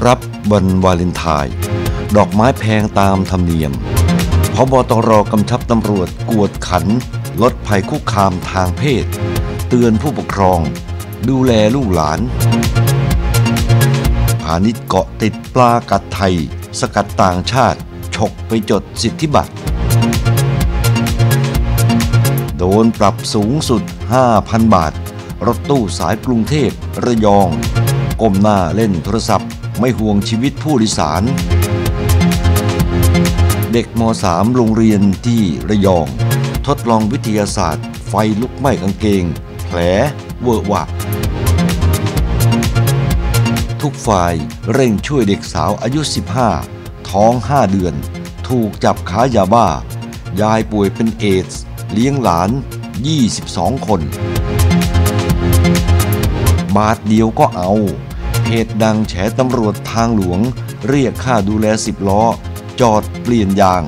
รับวันวาเลนไทน์ดอกไม้แพงตามธรรมเนียมผบ.ตร.กำชับตำรวจกวดขันลดภัยคุกคามทางเพศเตือนผู้ปกครองดูแลลูกหลานพาณิชย์เกาะติดปลากัดไทยสกัดต่างชาติฉกไปจดสิทธิบัตรโดนปรับสูงสุด 5,000 บาทรถตู้สายกรุงเทพระยองก้มหน้าเล่นโทรศัพท์ไม่ห่วงชีวิตผู้โดยสารเด็กม.3 โรงเรียนที่ระยองทดลองวิทยาศาสตร์ไฟลุกไหม้กางเกงแผลเวอะหวะทุกฝ่ายเร่งช่วยเด็กสาวอายุ 15 ท้อง 5 เดือนถูกจับค้ายาบ้ายายป่วยเป็นเอดส์เลี้ยงหลาน 22 คนบาทเดียวก็เอาเพจดังแฉตำรวจทางหลวงเรียกค่าดูแล10 ล้อจอดเปลี่ยนยาง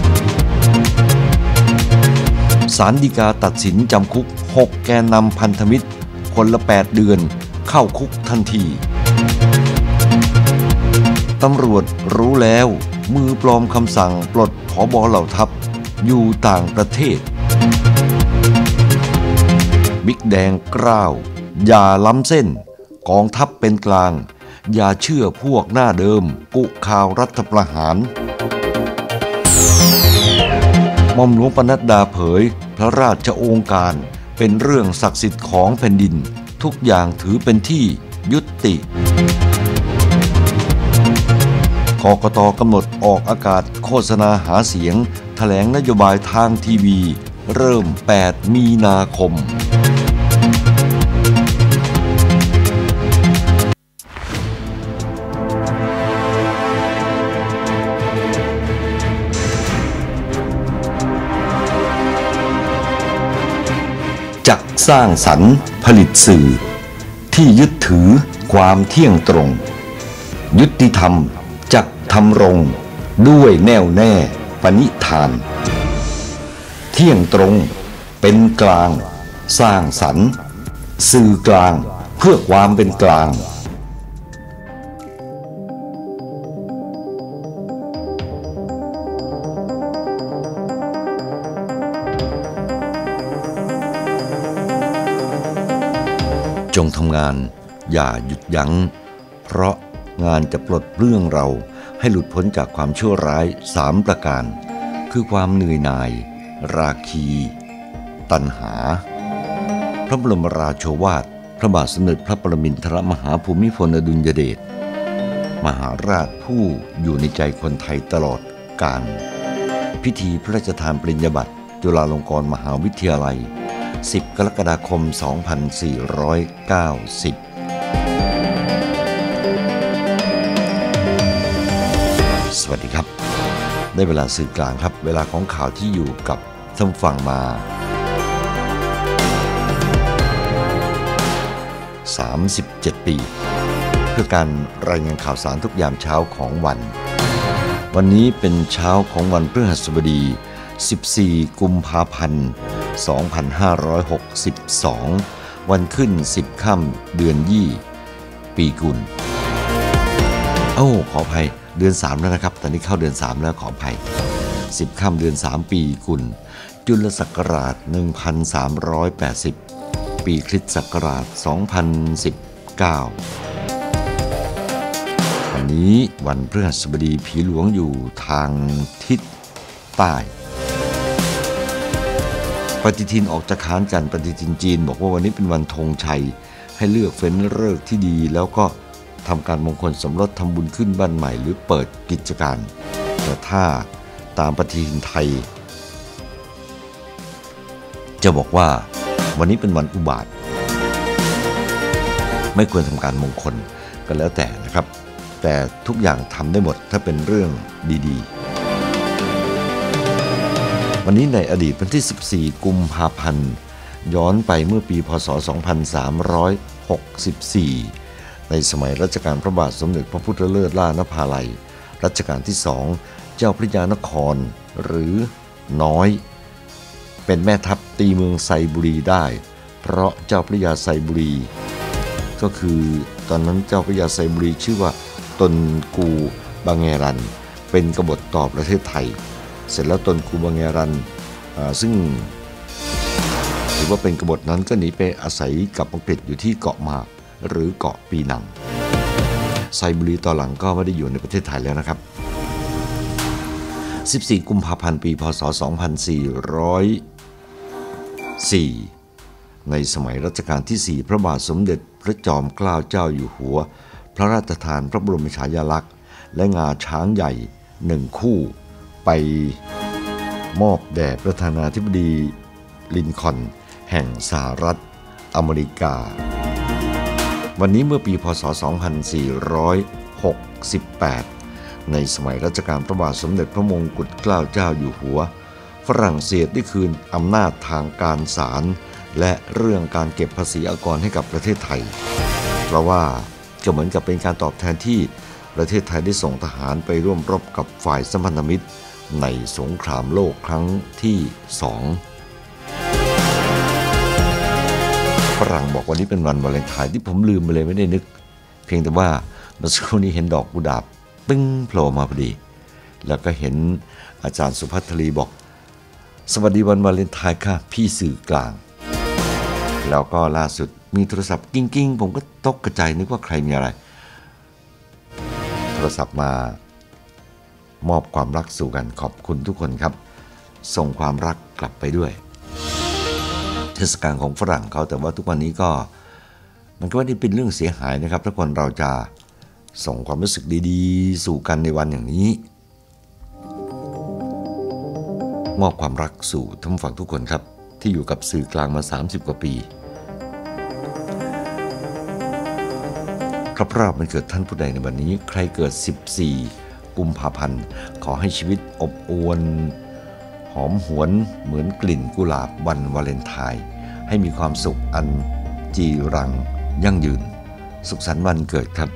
ศาลฎีกาตัดสินจำคุก6 แกนนำพันธมิตรคนละ 8 เดือนเข้าคุกทันทีตำรวจรู้แล้วมือปลอมคำสั่งปลดผบ.เหล่าทัพอยู่ต่างประเทศบิ๊กแดงกล้าวอย่าล้ำเส้นกองทัพเป็นกลางอย่าเชื่อพวกหน้าเดิมกุข่าวรัฐประหารหม่อมหลวงปนัดดาเผยพระราชโองการเป็นเรื่องศักดิ์สิทธิ์ของแผ่นดินทุกอย่างถือเป็นที่ยุติกกต.กำหนดออกอากาศโฆษณาหาเสียงแถลงนโยบายทางทีวีเริ่ม 8 มีนาคมจักสร้างสรรค์ผลิตสื่อที่ยึดถือความเที่ยงตรงยุติธรรมจักทำรงด้วยแน่วแน่ปณิธานเที่ยงตรงเป็นกลางสร้างสรรค์สื่อกลางเพื่อความเป็นกลางจงทำงานอย่าหยุดยั้งเพราะงานจะปลดเปลื้องเราให้หลุดพ้นจากความชั่วร้าย3 ประการคือความเหนื่อยหน่ายราคีตัณหาพระบรมราโชวาทพระบาทสมเด็จพระปรมินทรมหาภูมิพลอดุลยเดชมหาราชผู้อยู่ในใจคนไทยตลอดกาลพิธีพระราชทานปริญญาบัตรจุฬาลงกรณ์มหาวิทยาลัย10 กรกฎาคม 2490สวัสดีครับได้เวลาสื่อกลางครับเวลาของข่าวที่อยู่กับท่านฟังมา37 ปีเพื่อการรายงานข่าวสารทุกยามเช้าของวันนี้เป็นเช้าของวันพฤหัสบดี14 กุมภาพันธ์ 2562วันขึ้น10 ค่ำเดือนยี่ปีกุลขออภัยเดือน3แล้วนะครับตอนนี้เข้าเดือน3แล้วขออภัย10 ค่ำเดือน3ปีกุลจุลศักราช1380ปีคริสตศักราช2019วันนี้วันพฤหัสบดีผีหลวงอยู่ทางทิศใต้ปฏิทินออกจากค้านกันปฏิทินจีนบอกว่าวันนี้เป็นวันธงชัยให้เลือกเฟ้นฤกษ์ที่ดีแล้วก็ทำการมงคลสมรสทำบุญขึ้นบ้านใหม่หรือเปิดกิจการแต่ถ้าตามปฏิทินไทยจะบอกว่าวันนี้เป็นวันอุบาทไม่ควรทำการมงคลก็แล้วแต่นะครับแต่ทุกอย่างทำได้หมดถ้าเป็นเรื่องดีๆวันนี้ในอดีตวันที่14 กุมภาพันธ์ย้อนไปเมื่อปีพ.ศ. 2364ในสมัยรัชกาลพระบาทสมเด็จพระพุทธเลิศล่านภาลัยรัชกาลที่2เจ้าพระยานครหรือน้อยเป็นแม่ทัพตีเมืองไซบุรีได้เพราะเจ้าพระยาไซบุรีก็คือตอนนั้นเจ้าพระยาไซบุรีชื่อว่าตนกูบางแงรันเป็นกบฏต่อประเทศไทยเสร็จแล้วตนกูบางแงรันซึ่งถือว่าเป็นกบฏนั้นก็หนีไปอาศัยกับอังกฤษอยู่ที่เกาะหมากหรือเกาะปีนังไซบุรีตอนหลังก็ไม่ได้อยู่ในประเทศไทยแล้วนะครับ14 กุมภาพันธ์ปีพ.ศ. 2404ในสมัยรัชกาลที่ 4พระบาทสมเด็จพระจอมเกล้าเจ้าอยู่หัวพระราชทานพระบรมฉายาลักษณ์และงาช้างใหญ่1คู่ไปมอบแด่ประธานาธิบดีลินคอล์นแห่งสหรัฐอเมริกาวันนี้เมื่อปีพ.ศ. 2468ในสมัยรัชกาลพระบาทสมเด็จพระมงกุฎเกล้าเจ้าอยู่หัวฝรั่งเศสได้คืนอำนาจทางการศาลและเรื่องการเก็บภาษีอากรให้กับประเทศไทยเพราะว่าก็เหมือนกับเป็นการตอบแทนที่ประเทศไทยได้ส่งทหารไปร่วมรบกับฝ่ายสัมพันธมิตรในสงครามโลกครั้งที่2ฝรั่งบอกวันนี้เป็นวันวาเลนไทน์ที่ผมลืมไปเลยไม่ได้นึกเพียงแต่ว่าเมื่อสักครู่นี้เห็นดอกกุหลาบปึ้งโผล่มาพอดีแล้วก็เห็นอาจารย์สุภัทรีบอกสวัสดีวันวาเลนไทน์ค่ะพี่สื่อกลางแล้วก็ล่าสุดมีโทรศัพท์กิ้งผมก็ตกกระจายนึกว่าใครมีอะไรโทรศัพท์มามอบความรักสู่กันขอบคุณทุกคนครับส่งความรักกลับไปด้วยเทศกาลของฝรั่งเขาแต่ว่าทุกวันนี้ก็มันก็ไม่ได้เป็นเรื่องเสียหายนะครับถ้าคนเราจะส่งความรู้สึกดีๆสู่กันในวันอย่างนี้มอบความรักสู่ท่านผู้ฟังทุกคนครับที่อยู่กับสื่อกลางมา30 กว่าปีครบรอบวันเกิดท่านผู้ใดในวันนี้ใครเกิด14 กุมภาพันธ์ขอให้ชีวิตอบอวลหอมหวนเหมือนกลิ่นกุหลาบวันวาเลนไทน์ให้มีความสุขอันจีรังยั่งยืนสุขสันต์วันเกิดครับ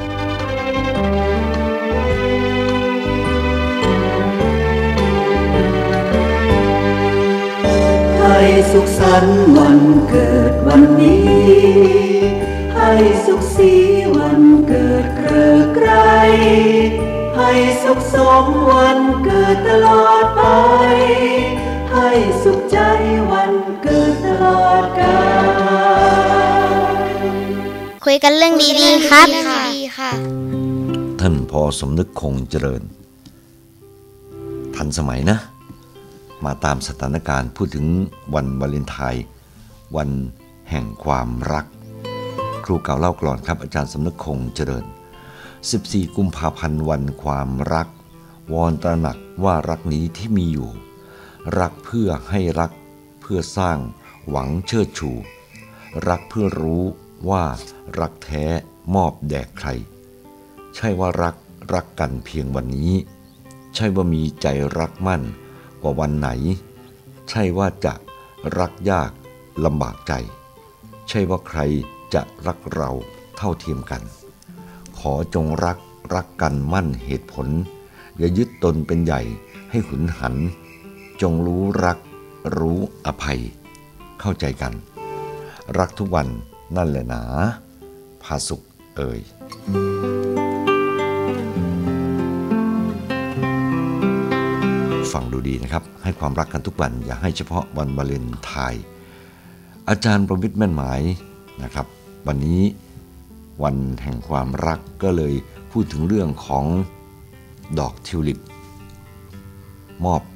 ให้สุขสันต์วันเกิดวันนี้ให้สุขสีวันเกิดเกริกไกรให้สุขสมวันเกิดตลอดไปให้สุขใจวันเกิดตลอดกาลคุยกันเรื่องดีๆครับท่านพอสมนึกคงเจริญทันสมัยนะมาตามสถานการณ์พูดถึงวันวาเลนไทน์วันแห่งความรักครูเก่าเล่ากลอนครับอาจารย์สมนึกคงเจริญ14 กุมภาพันธ์วันความรักวอนตระหนักว่ารักนี้ที่มีอยู่รักเพื่อให้รักเพื่อสร้างหวังเชิดชูรักเพื่อรู้ว่ารักแท้มอบแด่ใครใช่ว่ารักกันเพียงวันนี้ใช่ว่ามีใจรักมั่นกว่าวันไหนใช่ว่าจะรักยากลำบากใจใช่ว่าใครจะรักเราเท่าเทียมกันขอจงรักกันมั่นเหตุผลอย่ายึดตนเป็นใหญ่ให้หุนหันจงรู้รักรู้อภัยเข้าใจกันรักทุกวันนั่นแหละหนาพาสุขเอ่ยฟังดูดีนะครับให้ความรักกันทุกวันอย่าให้เฉพาะวันวาเลนไทน์อาจารย์ประวิตรแม่นหมายนะครับวันนี้วันแห่งความรักก็เลยพูดถึงเรื่องของดอกทิวลิปมอบ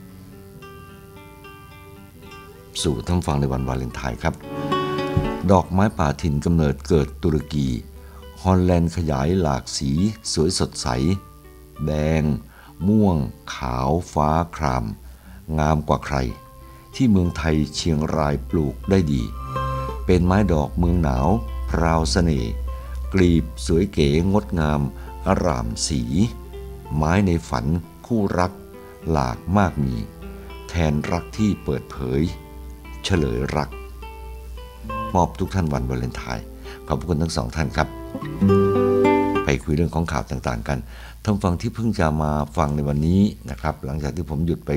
สู่ท่านฟังในวันวาเลนไทน์ครับดอกไม้ป่าถิ่นกำเนิดเกิดตุรกีฮอลแลนด์ขยายหลากสีสวยสดใสแดงม่วงขาวฟ้าครามงามกว่าใครที่เมืองไทยเชียงรายปลูกได้ดีเป็นไม้ดอกเมืองหนาวพราวเสน่ห์กลีบสวยเก๋งดงามอร่ามสีไม้ในฝันคู่รักหลากมากมีแทนรักที่เปิดเผยเฉลยรักมอบทุกท่านวันวาเลนไทน์ขอบคุณทั้งสองท่านครับไปคุยเรื่องของข่าวต่างๆกันท่านฟังที่เพิ่งจะมาฟังในวันนี้นะครับหลังจากที่ผมหยุดไป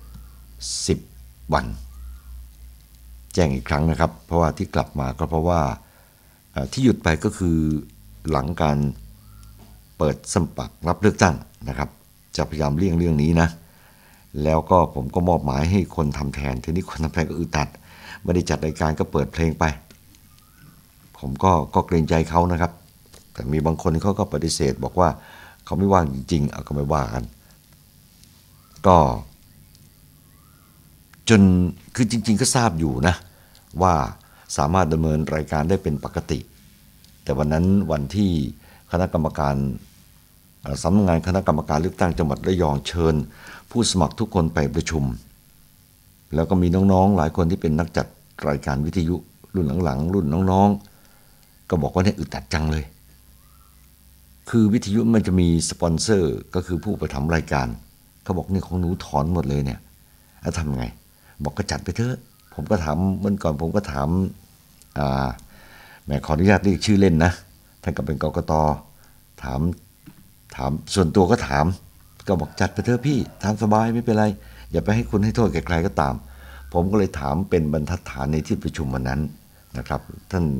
10 วันแจ้งอีกครั้งนะครับเพราะว่าที่กลับมาก็เพราะว่าที่หยุดไปก็คือหลังการเปิดสมัครรับเลือกตั้งนะครับจะพยายามเลี่ยงเรื่องนี้นะแล้วก็ผมก็มอบหมายให้คนทำแทนทีนี้คนทำแทนก็อึดอัดไม่ได้จัดรายการก็เปิดเพลงไปผมก็เกรงใจเขานะครับแต่มีบางคนเขาก็ปฏิเสธบอกว่าเขาไม่ว่างจริงๆก็ไม่ว่ากันก็จนคือจริงๆก็ทราบอยู่นะว่าสามารถดำเนินรายการได้เป็นปกติแต่วันนั้นวันที่คณะกรรมการสำนักงานคณะกรรมการเลือกตั้งจังหวัดระยองเชิญผู้สมัครทุกคนไปประชุมแล้วก็มีน้องๆหลายคนที่เป็นนักจัดรายการวิทยุรุ่นหลังๆรุ่นน้องๆก็บอกว่าเนี่ยอึดอัดจังเลยคือวิทยุมันจะมีสปอนเซอร์ก็คือผู้ประทำรายการเขาบอกนี่ของหนูถอนหมดเลยเนี่ยแล้วทำไงบอกก็จัดไปเถอะผมก็ถามเมื่อก่อนผมก็ถามแม่ขออนุญาตเรียกชื่อเล่นนะท่านก็เป็นกกต.ถามส่วนตัวก็ถามก็บอกจัดไปเถอะพี่ตามสบายไม่เป็นไรอย่าไปให้คุณให้โทษแก่ใครก็ตามผมก็เลยถามเป็นบรรทัดฐานในที่ประชุมวันนั้นนะครับท่าน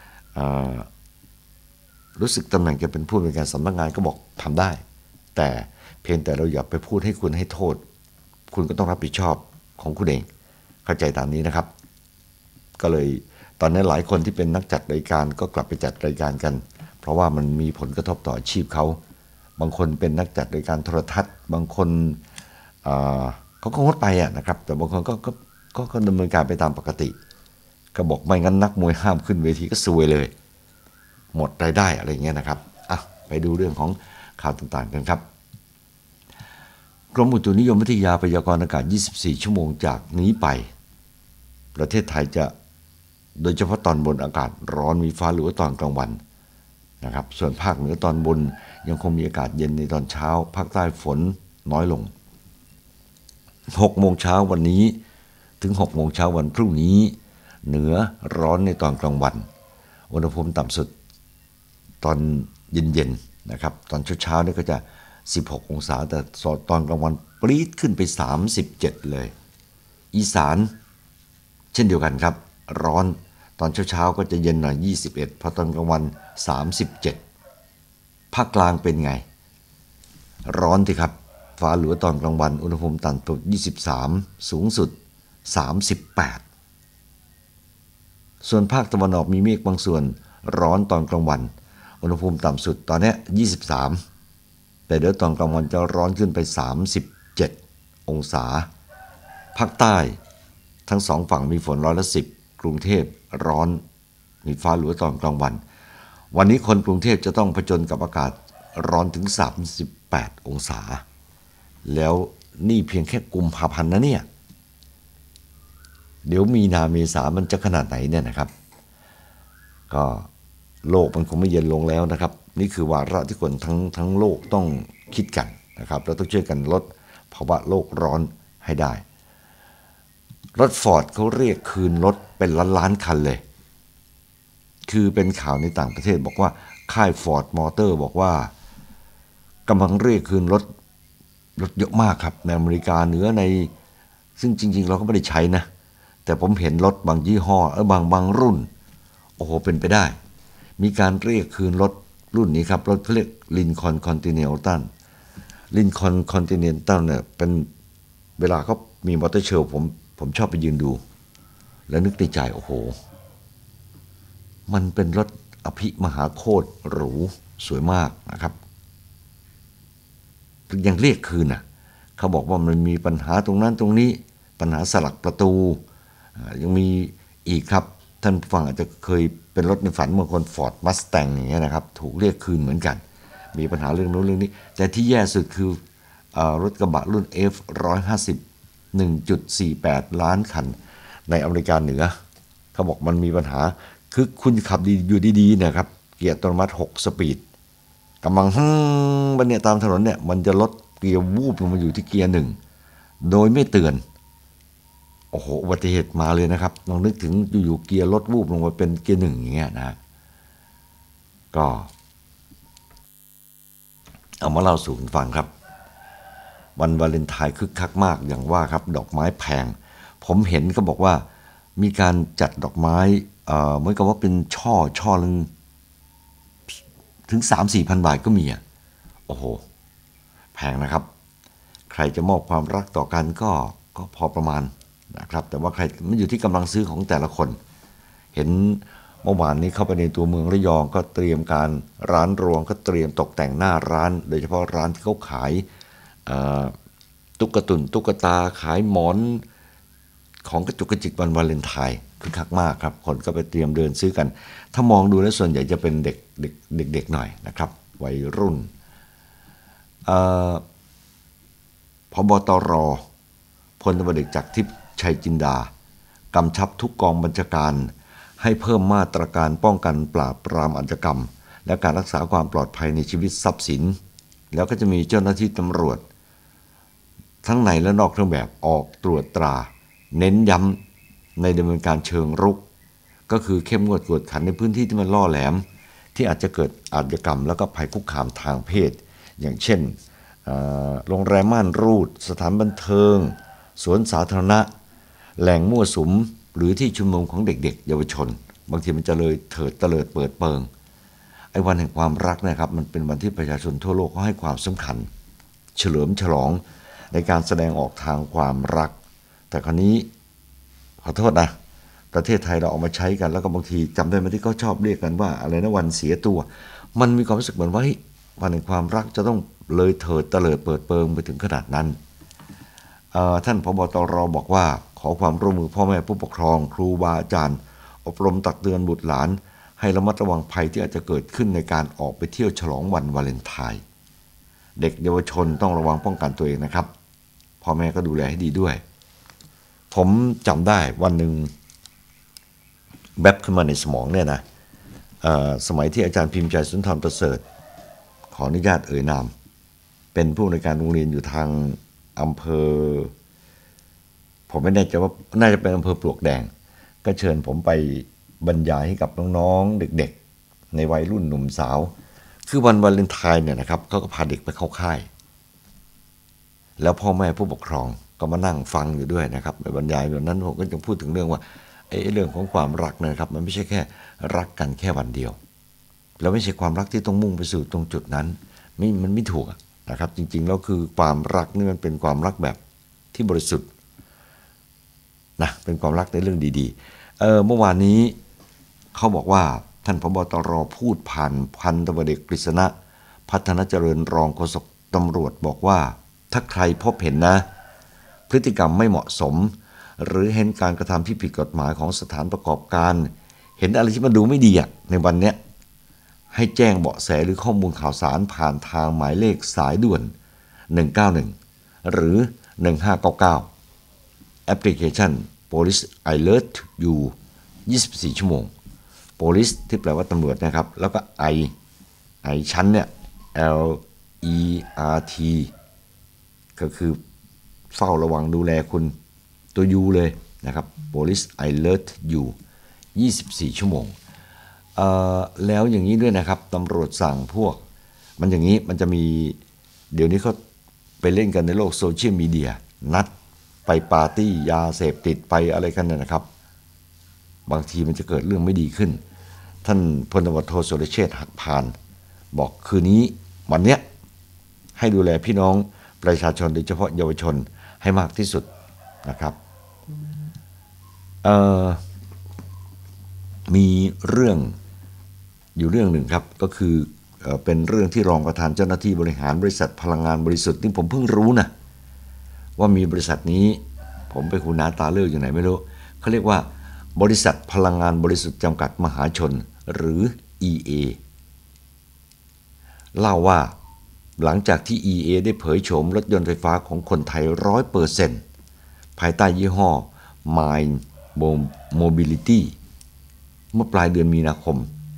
รู้สึกตำแหน่งแกเป็นผู้อำนวยการสำนักงานก็บอกทำได้แต่เพียงแต่เราอย่าไปพูดให้คุณให้โทษคุณก็ต้องรับผิดชอบของคุณเองเข้าใจตามนี้นะครับก็เลยตอนนี้หลายคนที่เป็นนักจัดรายการก็กลับไปจัดรายการกันเพราะว่ามันมีผลกระทบต่ออาชีพเขาบางคนเป็นนักจัดรายการโทรทัศน์บางคนเขาก็งดไปนะครับแต่บางคนก็ดำเนินการไปตามปกติก็บอกไม่งั้นนักมวยห้ามขึ้นเวทีก็ซวยเลยหมดรายได้อะไรเงี้ยนะครับไปดูเรื่องของข่าวต่างๆกันครับกรมอุตุนิยมวิทยาพยากรณ์อากาศ24ชั่วโมงจากนี้ไปประเทศไทยจะโดยเฉพาะตอนบนอากาศร้อนมีฟ้าหรือว่าตอนกลางวันนะครับส่วนภาคเหนือตอนบนยังคงมีอากาศเย็นในตอนเช้าภาคใต้ฝนน้อยลง6 โมงเช้าวันนี้ถึง6 โมงเช้าวันพรุ่งนี้เหนือร้อนในตอนกลางวันอุณหภูมิต่ำสุดตอนเย็นๆนะครับตอนเช้าๆนี่ก็จะ16 องศาแต่ตอนกลางวันปรี๊ดขึ้นไป37เลยอีสานเช่นเดียวกันครับร้อนตอนเช้าๆก็จะเย็นหน่อย21พอตอนกลางวัน37ภาคกลางเป็นไงร้อนสิครับฟ้าหลัวตอนกลางวันอุณหภูมิต่ำสุด23สูงสุด38ส่วนภาคตะวันออกมีเมฆบางส่วนร้อนตอนกลางวันอุณหภูมิต่ำสุดตอนนี้23แต่เดี๋ยวตอนกลางวันจะร้อนขึ้นไป37องศาภาคใต้ทั้ง2ฝั่งมีฝน10%กรุงเทพร้อนมีฟ้าหลัวตอนกลางวันวันนี้คนกรุงเทพจะต้องผจญกับอากาศร้อนถึง38องศาแล้วนี่เพียงแค่กุมภาพันธ์นะเนี่ยเดี๋ยวมีนาเมษามันจะขนาดไหนเนี่ยนะครับก็โลกมันคงไม่เย็นลงแล้วนะครับนี่คือวาระที่คนทั้งโลกต้องคิดกันนะครับเราต้องช่วยกันลดภาวะโลกร้อนให้ได้รถฟอร์ดเขาเรียกคืนรถเป็นล้านคันเลยคือเป็นข่าวในต่างประเทศบอกว่าค่ายฟอร์ดมอเตอร์บอกว่ากำลังเรียกคืนรถเยอะมากครับในอเมริกาเหนือในซึ่งจริงๆเราก็ไม่ได้ใช้นะแต่ผมเห็นรถบางยี่ห้อบางรุ่นโอ้โหเป็นไปได้มีการเรียกคืนรถรุ่นนี้ครับรถเขาเรียกลินคอล์นคอนติเนนตัลเนี่ยเป็นเวลาเขามีมอเตอร์โชว์ผมชอบไปยืนดูแล้วนึกในใจโอ้โหมันเป็นรถอภิมหาโคตรหรูสวยมากนะครับยังเรียกคืนเขาบอกว่ามันมีปัญหาตรงนั้นตรงนี้ปัญหาสลักประตูยังมีอีกครับท่านฟังอาจจะเคยเป็นรถในฝันบางคน Ford Mustang อย่างเงี้ยนะครับถูกเรียกคืนเหมือนกันมีปัญหาเรื่องโน้นเรื่องนี้แต่ที่แย่สุดคือรถกระบะรุ่น F150 1.48 ล้านคันในอเมริกาเหนือเขาบอกมันมีปัญหาคือคุณขับดีอยู่ดีๆนะครับเกียร์อัตโนมัติ6 สปีดกำลังบันเนี่ยตามถนนเนี่ยมันจะลดเกียร์วูบลงมาอยู่ที่เกียร์1โดยไม่เตือนโอ้โหอุบัติเหตุมาเลยนะครับลองนึกถึงอยู่ๆเกียร์ลดวูบลงมาเป็นเกียร์1อย่างเงี้ยนะก็เอามาเล่าสู่กันฟังครับวันวาเลนไทน์คึกคักมากอย่างว่าครับดอกไม้แพงผมเห็นก็บอกว่ามีการจัดดอกไม้เหมือนกับว่าเป็นช่อนึงถึง 3-4 พันบาทก็มีโอ้โหแพงนะครับใครจะมอบความรักต่อกันก็พอประมาณนะครับแต่ว่าใครมันอยู่ที่กำลังซื้อของแต่ละคนเห็นเมื่อวานนี้เข้าไปในตัวเมืองระยองก็เตรียมการร้านรวงก็เตรียมตกแต่งหน้าร้านโดยเฉพาะร้านที่เขาขายตุ๊กตุนตุ๊กตาขายหมอนของกระจุกกระจิกวันวาเลนไทน์คึกคักมากครับคนก็ไปเตรียมเดินซื้อกันถ้ามองดูแล้วส่วนใหญ่จะเป็นเด็กหน่อยนะครับวัยรุ่นผบ.ตร.พลตำรวจเอกจากทิพย์ชัยจินดากำชับทุกกองบัญชาการให้เพิ่มมาตรการป้องกันปราบปรามอาชญากรรมและการรักษาความปลอดภัยในชีวิตทรัพย์สินแล้วก็จะมีเจ้าหน้าที่ตำรวจทั้งในและนอกเครื่องแบบออกตรวจตราเน้นย้ำในดำเนินการเชิงรุกก็คือเข้มงวดกวดขันในพื้นที่ที่มันล่อแหลมที่อาจจะเกิดอาชญากรรมแล้วก็ภัยคุกคามทางเพศอย่างเช่นโรงแรมม่านรูดสถานบันเทิงสวนสาธารณะแหล่งมั่วสุมหรือที่ชุมนุมของเด็กๆเยาวชนบางทีมันจะเลยเถิดเตลิดเปิดเปิงไอ้วันแห่งความรักนะครับมันเป็นวันที่ประชาชนทั่วโลกเขาให้ความสำคัญเฉลิมฉลองในการแสดงออกทางความรักแต่คราวนี้ขอโทษนะประเทศไทยเราเอามาใช้กันแล้วก็บางทีจำได้ไหมที่เขาชอบเรียกกันว่าอะไรนะวันเสียตัวมันมีความรู้สึกเหมือนว่าวันแห่งความรักจะต้องเลยเถิดเตลิดเปิดเปิงไปถึงขนาดนั้นท่านผบ.ตร.บอกว่าขอความร่วมมือพ่อแม่ผู้ปกครองครูบาอาจารย์อบรมตักเตือนบุตรหลานให้ระมัดระวังภัยที่อาจจะเกิดขึ้นในการออกไปเที่ยวฉลองวันวาเลนไทน์เด็กเยาวชนต้องระวังป้องกันตัวเองนะครับพ่อแม่ก็ดูแลให้ดีด้วยผมจำได้วันหนึ่งแวบขึ้นมาในสมองเนี่ยนะสมัยที่อาจารย์พิมพ์ใจสุนทรประเสริฐขออนุญาตเอ่ยนามเป็นผู้ในการโรงเรียนอยู่ทางอำเภอผมไม่แน่ใจว่าน่าจะเป็นอำเภอปลวกแดงก็เชิญผมไปบรรยายให้กับน้องๆเด็กๆในวัยรุ่นหนุ่มสาวคือวันวาเลนไทน์เนี่ยนะครับเขาก็พาเด็กไปเข้าค่ายแล้วพ่อแม่ผู้ปกครองก็มานั่งฟังอยู่ด้วยนะครับในบรรยายแบบนั้นผมก็จะพูดถึงเรื่องว่าเรื่องของความรักนะครับมันไม่ใช่แค่รักกันแค่วันเดียวแล้วไม่ใช่ความรักที่ต้องมุ่งไปสู่ตรงจุดนั้นมันไม่ถูกนะครับจริงๆแล้วคือความรักนี่มันเป็นความรักแบบที่บริสุทธิ์นะเป็นความรักในเรื่องดีๆเมื่อวานนี้เขาบอกว่าท่านผบ.ตร.พูดผ่านพันตำรวจเอกกฤษณะพัฒนเจริญรองโฆษกตำรวจบอกว่าถ้าใครพบเห็นนะพฤติกรรมไม่เหมาะสมหรือเห็นการกระทำที่ผิดกฎหมายของสถานประกอบการเห็นอะไรที่มันดูไม่ดีในวันนี้ให้แจ้งเบาะแสหรือข้อมูลข่าวสารผ่านทางหมายเลขสายด่วน191หรือ1599แอปพลิเคชัน Police Alert You 24 ชั่วโมง Police ที่แปลว่าตำรวจนะครับแล้วก็ I ชั้นเนี่ย LERT ก็คือเฝ้าระวังดูแลคุณตัว U เลยนะครับ Police Alert You 24 ชั่วโมงแล้วอย่างนี้ด้วยนะครับตำรวจสั่งพวกมันอย่างนี้มันจะมีเดี๋ยวนี้เขาไปเล่นกันในโลกโซเชียลมีเดียนัดไปปาร์ตี้ยาเสพติดไปอะไรกันนะครับบางทีมันจะเกิดเรื่องไม่ดีขึ้นท่านพลตำรวจโทสุรเชษฐ์หักพานบอกคืนนี้วันเนี้ยให้ดูแลพี่น้องประชาชนโดยเฉพาะเยาวชนให้มากที่สุดนะครับมีเรื่องอยู่เรื่องหนึ่งครับก็คือเป็นเรื่องที่รองประธานเจ้าหน้าที่บริหารบริษัทพลังงานบริสุทธิ์ที่ผมเพิ่งรู้นะว่ามีบริษัทนี้ผมไปหูหนาตาเลือกอยู่ไหนไม่รู้เขาเรียกว่าบริษัทพลังงานบริสุทธิ์จำกัดมหาชนหรือ EA เล่าว่าหลังจากที่ EA ได้เผยโฉมรถยนต์ไฟฟ้าของคนไทย 100% ภายใต้ยี่ห้อ Mind Mobility เมื่อปลายเดือนมีนาคม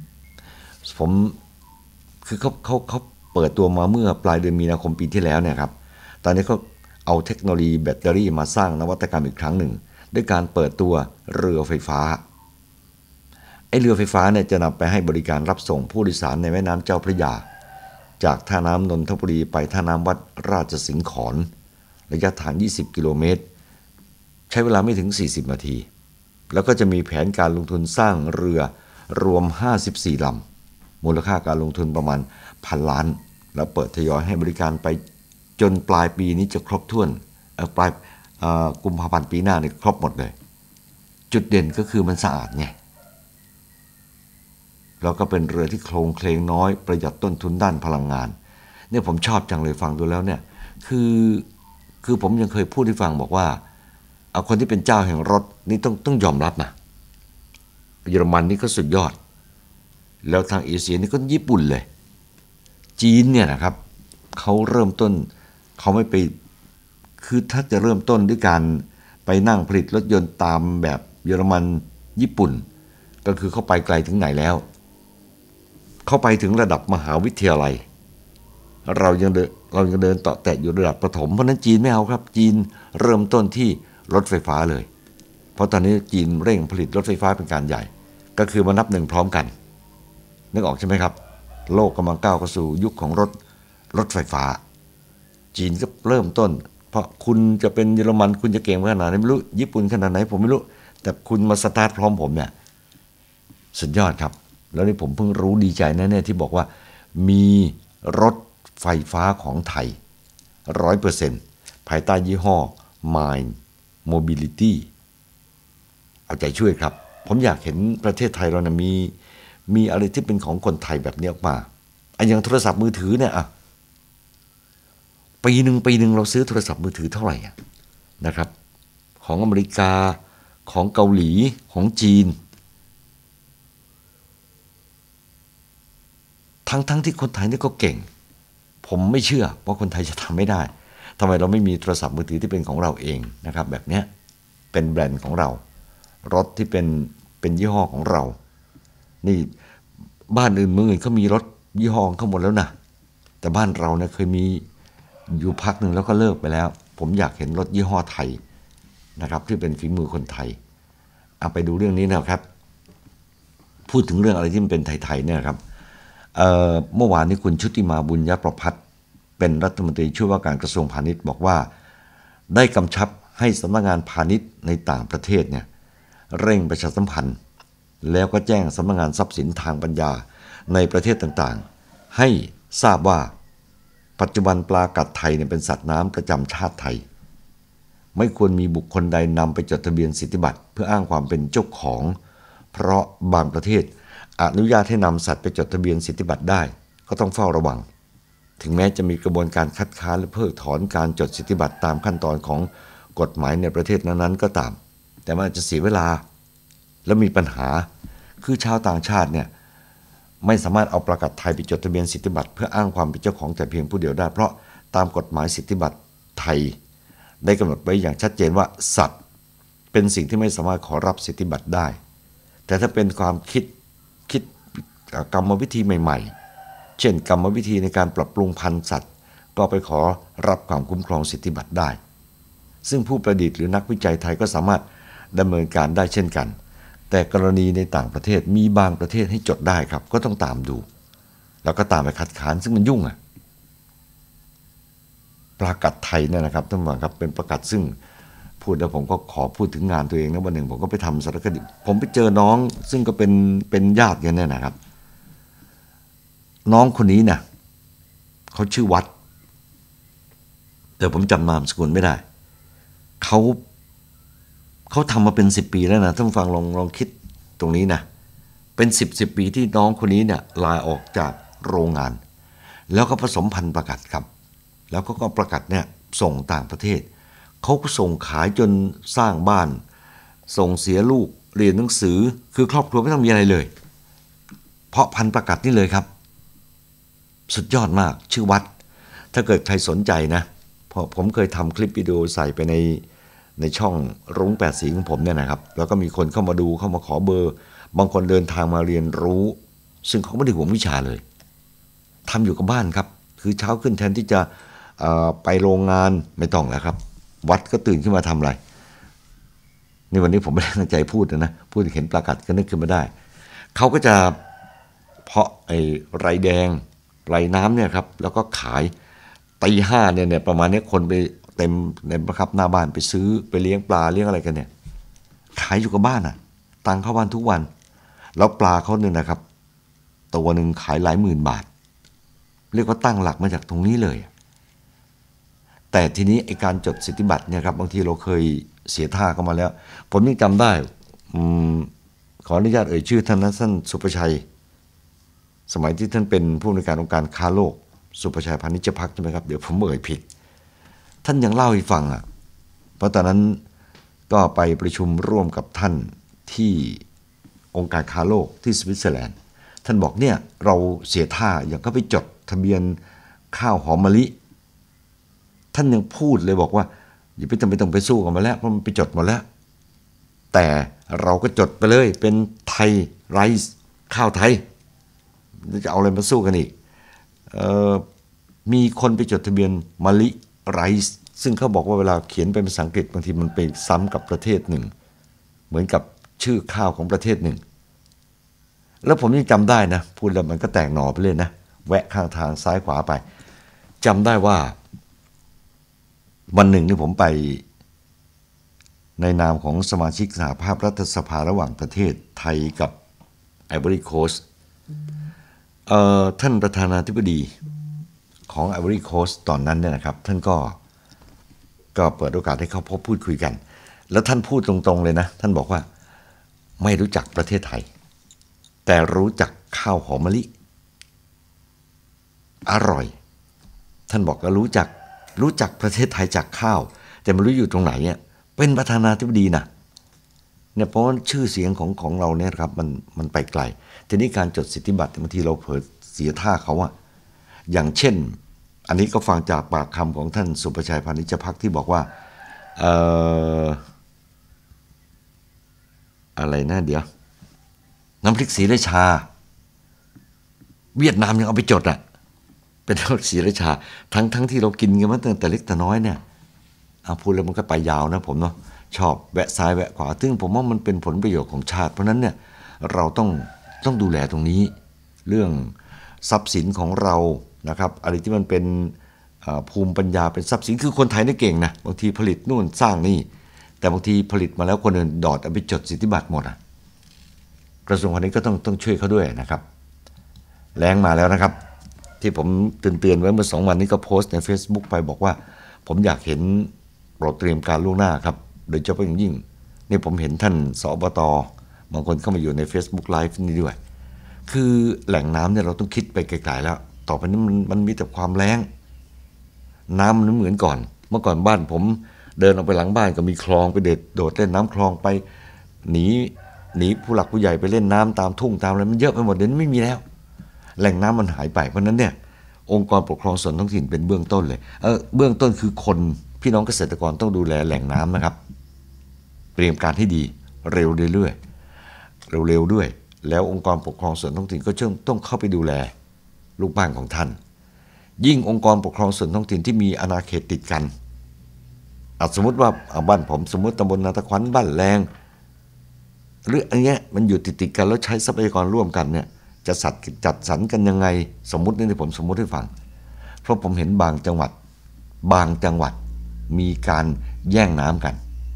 คือเขาเปิดตัวมาเมื่อปลายเดือนมีนาคมปีที่แล้วเนี่ยครับตอนนี้เขาเอาเทคโนโลยีแบตเตอรี่มาสร้างนวัตกรรมอีกครั้งหนึ่งด้วยการเปิดตัวเรือไฟฟ้าเรือไฟฟ้าเนี่ยจะนำไปให้บริการรับส่งผู้โดยสารในแม่น้ำเจ้าพระยาจากท่าน้ำนนทบุรีไปท่าน้ำวัดราชสิงห์ขอนระยะทาง20 กิโลเมตรใช้เวลาไม่ถึง40 นาทีแล้วก็จะมีแผนการลงทุนสร้างเรือรวม54 ลำมูลค่าการลงทุนประมาณ1,000 ล้านแล้วเปิดทยอยให้บริการไปจนปลายปีนี้จะครบถ้วนปลายกุมภาพันธ์ปีหน้าเนี่ยครบหมดเลยจุดเด่นก็คือมันสะอาดไงแล้วก็เป็นเรือที่โครงเคลงน้อยประหยัดต้นทุนด้านพลังงานเนี่ยผมชอบจังเลยฟังดูแล้วเนี่ยคือผมยังเคยพูดให้ฟังบอกว่าเอาคนที่เป็นเจ้าแห่งรถนี่ต้องยอมรับนะเยอรมันนี่ก็สุดยอดแล้วทางเอเชียนี่ก็ญี่ปุ่นเลยจีนเนี่ยนะครับเขาเริ่มต้นเขาไม่ไปคือถ้าจะเริ่มต้นด้วยการไปนั่งผลิตรถยนต์ตามแบบเยอรมันญี่ปุ่นก็คือเขาไปไกลถึงไหนแล้วเขาไปถึงระดับมหาวิทยาลัยเรายังเดินต่อแตะอยู่ระดับประถมเพราะนั้นจีนไม่เอาครับจีนเริ่มต้นที่รถไฟฟ้าเลยเพราะตอนนี้จีนเร่งผลิตรถไฟฟ้าเป็นการใหญ่ก็คือมานับหนึ่งพร้อมกันนึกออกใช่ไหมครับโลกกำลังก้าวเข้าสู่ยุคของรถไฟฟ้าจีนก็เริ่มต้นเพราะคุณจะเป็นเยอรมันคุณจะเก่งขนาดไหนไม่รู้ญี่ปุ่นขนาดไหนผมไม่รู้แต่คุณมาสตาร์ทพร้อมผมเนี่ยสุดยอดครับแล้วนี่ผมเพิ่งรู้ดีใจแน่ๆที่บอกว่ามีรถไฟฟ้าของไทย 100% ภายใต้ยี่ห้อ Mind Mobility เอาใจช่วยครับผมอยากเห็นประเทศไทยเรานะมีอะไรที่เป็นของคนไทยแบบนี้ออกมาอย่างโทรศัพท์มือถือเนี่ยปีหนึ่งเราซื้อโทรศัพท์มือถือเท่าไหร่นะครับของอเมริกาของเกาหลีของจีนทั้งที่คนไทยนี่ก็เก่งผมไม่เชื่อว่าคนไทยจะทำไม่ได้ทำไมเราไม่มีโทรศัพท์มือถือที่เป็นของเราเองนะครับแบบนี้เป็นแบรนด์ของเรารถที่เป็นยี่ห้อของเรานี่บ้านอื่นเมืองอื่นเขามีรถยี่ห้อเขาหมดแล้วนะแต่บ้านเราเนี่ยเคยมีอยู่พักหนึ่งแล้วก็เลิกไปแล้วผมอยากเห็นรถยี่ห้อไทยนะครับที่เป็นฝีมือคนไทยเอาไปดูเรื่องนี้นะครับพูดถึงเรื่องอะไรที่มันเป็นไทยๆเนี่ยครับเมื่อวานนี้คุณชุติมาบุญยประภัตเป็นรัฐมนตรีช่วยว่าการกระทรวงพาณิชย์บอกว่าได้กำชับให้สำนักงานพาณิชย์ในต่างประเทศเนี่ยเร่งประชาสัมพันธ์แล้วก็แจ้งสำนักงานทรัพย์สินทางปัญญาในประเทศต่างๆให้ทราบว่าปัจจุบันปลากัดไทยเนี่ยเป็นสัตว์น้ำประจำชาติไทยไม่ควรมีบุคคลใดนำไปจดทะเบียนสิทธิบัตรเพื่ออ้างความเป็นเจ้าของเพราะบางประเทศอนุญาตให้นำสัตว์ไปจดทะเบียนสิทธิบัตรได้ก็ต้องเฝ้าระวังถึงแม้จะมีกระบวนการคัดค้านและเพิกถอนการจดสิทธิบัตรตามขั้นตอนของกฎหมายในประเทศนั้นๆก็ตามแต่มันอาจจะเสียเวลาและมีปัญหาคือชาวต่างชาติเนี่ยไม่สามารถเอาปลากัดไทยไปจดทะเบียนสิทธิบัตรเพื่ออ้างความเป็นเจ้าของแต่เพียงผู้เดียวได้เพราะตามกฎหมายสิทธิบัตรไทยได้กำหนดไว้อย่างชัดเจนว่าสัตว์เป็นสิ่งที่ไม่สามารถขอรับสิทธิบัตรได้แต่ถ้าเป็นความคิดกรรมวิธีใหม่ๆเช่นกรรมวิธีในการปรับปรุงพันธุ์สัตว์ก็ไปขอรับความคุ้มครองสิทธิบัตรได้ซึ่งผู้ประดิษฐ์หรือนักวิจัยไทยก็สามารถดำเนินการได้เช่นกันแต่กรณีในต่างประเทศมีบางประเทศให้จดได้ครับก็ต้องตามดูแล้วก็ตามไปคัดค้านซึ่งมันยุ่งปลากัดไทยเนี่ยนะครับท่านผู้ชมครับเป็นปลากัดซึ่งพูดแล้วผมก็ขอพูดถึงงานตัวเองนะวันหนึ่งผมก็ไปทำสารคดีผมไปเจอน้องซึ่งก็เป็นญาติกันเนี่ยนะครับน้องคนนี้เนี่ยเขาชื่อวัดแต่ผมจำนามสกุลไม่ได้เขาทำมาเป็น10 ปีแล้วนะท่านผู้ฟังลองคิดตรงนี้นะเป็น10 ปีที่น้องคนนี้เนี่ยลาออกจากโรงงานแล้วก็ผสมพันธุ์ปลากัดครับแล้วก็ปลากัดเนี่ยส่งต่างประเทศเขาก็ส่งขายจนสร้างบ้านส่งเสียลูกเรียนหนังสือคือครอบครัวไม่ต้องมีอะไรเลยเพราะพันธุ์ปลากัดนี่เลยครับสุดยอดมากชื่อวัดถ้าเกิดใครสนใจนะเพราะผมเคยทำคลิปวิดีโอใส่ไปในช่องรุ้ง8 สีของผมเนี่ยนะครับแล้วก็มีคนเข้ามาดูเข้ามาขอเบอร์บางคนเดินทางมาเรียนรู้ซึ่งเขาไม่ได้หวงวิชาเลยทำอยู่กับบ้านครับคือเช้าขึ้นแทนที่จะไปโรงงานไม่ต้องแล้วครับวัดก็ตื่นขึ้นมาทำอะไรในวันนี้ผมไม่ได้ตั้งใจพูดนะพูดเห็นปลากัดก็นึกขึ้นมาได้เขาก็จะเพาะไรแดงไรน้ำเนี่ยครับแล้วก็ขายตี 5เนี่ยประมาณนี้คนไปเต็มในครับหน้าบ้านไปซื้อไปเลี้ยงปลาเลี้ยงอะไรกันเนี่ยขายอยู่กับบ้านตังเข้าบ้านทุกวันแล้วปลาเขาเนี่ยนะครับตัวหนึ่งขายหลายหมื่นบาทเรียกว่าตั้งหลักมาจากตรงนี้เลยแต่ทีนี้ไอ้การจดสิทธิบัตรเนี่ยครับบางทีเราเคยเสียท่ากันมาแล้วผมยังจำได้ขออนุญาตเอ่ยชื่อท่านสุประชัยสมัยที่ท่านเป็นผู้อำนวยการองค์การค้าโลกสุประชัยพานิชภักดิ์ใช่ไหมครับเดี๋ยวผมเอ่ยผิดท่านยังเล่าให้ฟังเพราะตอนนั้นก็ไปประชุมร่วมกับท่านที่องค์การค้าโลกที่สวิตเซอร์แลนด์ท่านบอกเนี่ยเราเสียท่าอย่างก็ไปจดทะเบียนข้าวหอมมะลิท่านยังพูดเลยบอกว่าอย่าไปต้องไปสู้กันมาแล้วเพราะมันไปจดหมดแล้วแต่เราก็จดไปเลยเป็นไทยไรซ์ข้าวไทยจะเอาอะไรมาสู้กันอีกมีคนไปจดทะเบียนมะลิไรซ์ซึ่งเขาบอกว่าเวลาเขียนเป็นภาษาอังกฤษบางทีมันไปซ้ำกับประเทศหนึ่งเหมือนกับชื่อข้าวของประเทศหนึ่งแล้วผมยังจำได้นะพูดแล้วมันก็แตกหน่อไปเลยนะแวะข้างทางซ้ายขวาไปจำได้ว่าวันหนึ่งที่ผมไปในนามของสมาชิกสหภาพรัฐสภาระหว่างประเทศไทยกับไอวอรี่โคสต์ท่านประธานาธิบดีของไอวอรี่โคสต์ตอนนั้นเนี่ยนะครับท่านก็เปิดโอกาสให้เขาพบพูดคุยกันแล้วท่านพูดตรงๆเลยนะท่านบอกว่าไม่รู้จักประเทศไทยแต่รู้จักข้าวหอมมะลิอร่อยท่านบอกว่ารู้จักประเทศไทยจากข้าวแต่ไม่รู้อยู่ตรงไหนเนี่ยเป็นประธานาธิบดีนะเนี่ยเพราะชื่อเสียงของเราเนี่ยครับมันไปไกลทีนี้การจดสิทธิบัตรบางทีเราเผลอเสียท่าเขาอย่างเช่นอันนี้ก็ฟังจากปากคำของท่านสุประชัยพานิชภักดิ์ที่บอกว่าอะไรนะเดี๋ยวน้ำพริกศรีราชาเวียดนามยังเอาไปจดเป็นน้ำพริกศรีราชาทั้งที่เรากินกันมาตั้งแต่เล็กแต่น้อยเนี่ยพูดแล้วมันก็ไปยาวนะผมเนาะชอบแวะซ้ายแวะขวาซึ่งผมว่ามันเป็นผลประโยชน์ของชาติเพราะนั้นเนี่ยเราต้องดูแลตรงนี้เรื่องทรัพย์สินของเรานะครับอะไรที่มันเป็นภูมิปัญญาเป็นทรัพย์สินคือคนไทยนี่เก่งนะบางทีผลิตนู่นสร้างนี่แต่บางทีผลิตมาแล้วคนอื่นดอดเอาไปจดสิทธิบัตรหมดกระทรวงพาณิชย์ก็ต้องช่วยเขาด้วยนะครับแรงมาแล้วนะครับที่ผมเตือนไว้เมื่อ2 วันนี้ก็โพสต์ใน Facebook ไปบอกว่าผมอยากเห็นเราเตรียมการล่วงหน้าครับโดยเฉพาะอย่างยิ่งนี่ผมเห็นท่านสอบต.บางคนเข้ามาอยู่ใน Facebook Live นี่ด้วยคือแหล่งน้ำเนี่ยเราต้องคิดไปไกลๆแล้วต่อไปนี้มันมีแต่ความแล้งน้ำมันเหมือนก่อนเมื่อก่อนบ้านผมเดินออกไปหลังบ้านก็มีคลองไปโดดเล่นน้ำคลองไปหนีผู้หลักผู้ใหญ่ไปเล่นน้ำตามทุ่งตามอะไรมันเยอะไปหมดเดี๋ยวนี้ไม่มีแล้วแหล่งน้ำมันหายไปเพราะนั้นเนี่ยองค์กรปกครองส่วนท้องถิ่นเป็นเบื้องต้นเลยเบื้องต้นคือคนพี่น้องเกษตรกรต้องดูแลแหล่งน้ำนะครับเตรียมการให้ดีเร็วด้วยแล้วองค์กรปกครองส่วนท้องถิ่นก็ต้องเข้าไปดูแลลูกบ้านของท่านยิ่งองค์กรปกครองส่วนท้องถิ่นที่มีอาณาเขตติดกันสมมติว่าบ้านผมสมมติตำบลนาตะควันบ้านแรงหรืออันเนี้ยมันอยู่ติดกันแล้วใช้ทรัพยากรร่วมกันเนี่ยจะจัดสรรกันยังไงสมมตินี่ผมสมมติให้ฟังเพราะผมเห็นบางจังหวัดมีการแย่งน้ำกัน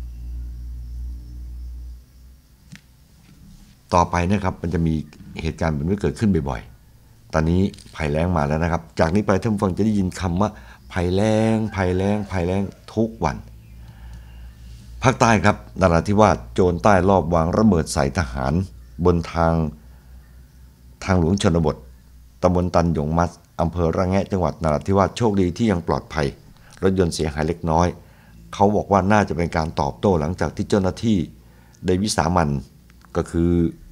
ต่อไปนะครับมันจะมีเหตุการณ์แบบนี้เกิดขึ้นบ่อยๆตอนนี้ภัยแล้งมาแล้วนะครับจากนี้ไปท่านผู้ฟังจะได้ยินคำว่าภัยแล้งทุกวันภาคใต้ครับนราธิวาสโจรใต้ลอบวางระเบิดใส่ทหารบนทางหลวงชนบทตำบลตันหยงมัดอำเภอระแงะจังหวัดนราธิวาสโชคดีที่ยังปลอดภัยรถยนต์เสียหายเล็กน้อยเขาบอกว่าน่าจะเป็นการตอบโต้หลังจากที่เจ้าหน้าที่ได้วิสามันก็คือ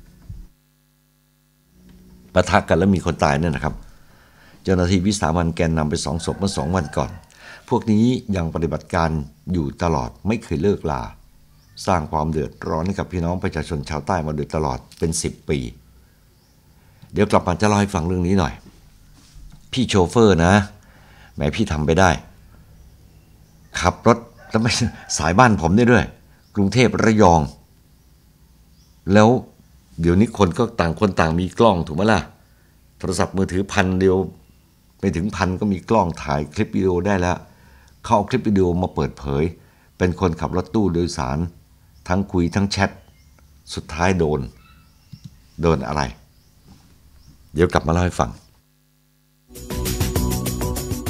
ปะทะกันแล้วมีคนตายเนี่ยนะครับเจ้าหน้าที่วิสามันแกนนำไป2 ศพเมื่อ2 วันก่อนพวกนี้ยังปฏิบัติการอยู่ตลอดไม่เคยเลิกลาสร้างความเดือดร้อนให้กับพี่น้องประชาชนชาวใต้มาโดยตลอดเป็น10 ปีเดี๋ยวกลับมาจะเล่าให้ฟังเรื่องนี้หน่อยพี่โชเฟอร์นะแหมพี่ทำไปได้ขับรถแล้วไม่สายบ้านผมได้ด้วยกรุงเทพระยองแล้วเดี๋ยวนี้คนก็ต่างคนต่างมีกล้องถูกไหมล่ะโทรศัพท์มือถือ1,000 เดียวไม่ถึง1,000ก็มีกล้องถ่ายคลิปวิดีโอได้แล้วเขาเอาคลิปวิดีโอมาเปิดเผยเป็นคนขับรถตู้โดยสารทั้งคุยทั้งแชทสุดท้ายโดนอะไรเดี๋ยวกลับมาเล่าให้ฟัง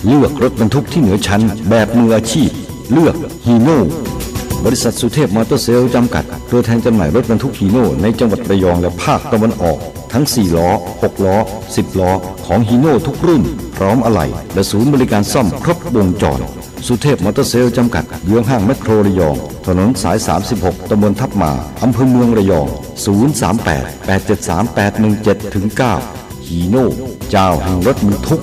เลือกรถบรรทุกที่เหนือชั้นแบบมืออาชีพเลือกฮีโน่บริษัทสุเทพมอเตอร์เซลล์จำกัดตัวแทนจำหน่ายรถบรรทุกฮีโน่ในจังหวัดระยองและภาคตะวันออกทั้ง4ล้อ6ล้อ10ล้อของฮีโน่ทุกรุ่นพร้อมอะไหล่และศูนย์บริการซ่อมครบวงจรสุเทพมอเตอร์เซลล์จำกัดเยื้องห้างแมคโครระยองถนนสาย36ตำบลทับหมาอำเภอเมืองระยอง038-873-817-9ฮีโน่เจ้าแห่งรถบรรทุก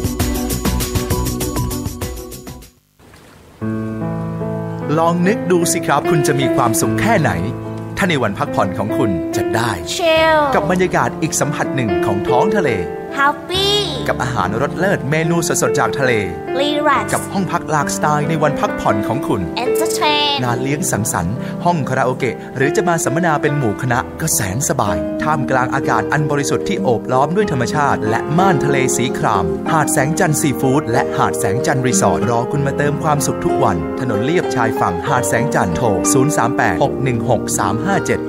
ลองนึกดูสิครับคุณจะมีความสุขแค่ไหนถ้าในวันพักผ่อนของคุณจะได้กับบรรยากาศอีกสัมผัสหนึ่งของท้องทะเล Happy กับอาหารรสเลิศเมนูสดๆจากทะเล Relax กับห้องพักหลากสไตล์ในวันพักผ่อนของคุณ Entertain งานเลี้ยงสังสรรค์ห้องคาราโอเกะหรือจะมาสัมมนาเป็นหมู่คณะก็แสนสบายท่ามกลางอากาศอันบริสุทธิ์ที่โอบล้อมด้วยธรรมชาติและม่านทะเลสีครามหาดแสงจันทร์ซีฟู้ดและหาดแสงจันทร์รีสอร์ทรอคุณมาเติมความสุขทุกวันถนนเลียบชายฝั่งหาดแสงจันทร์โทร038-616-357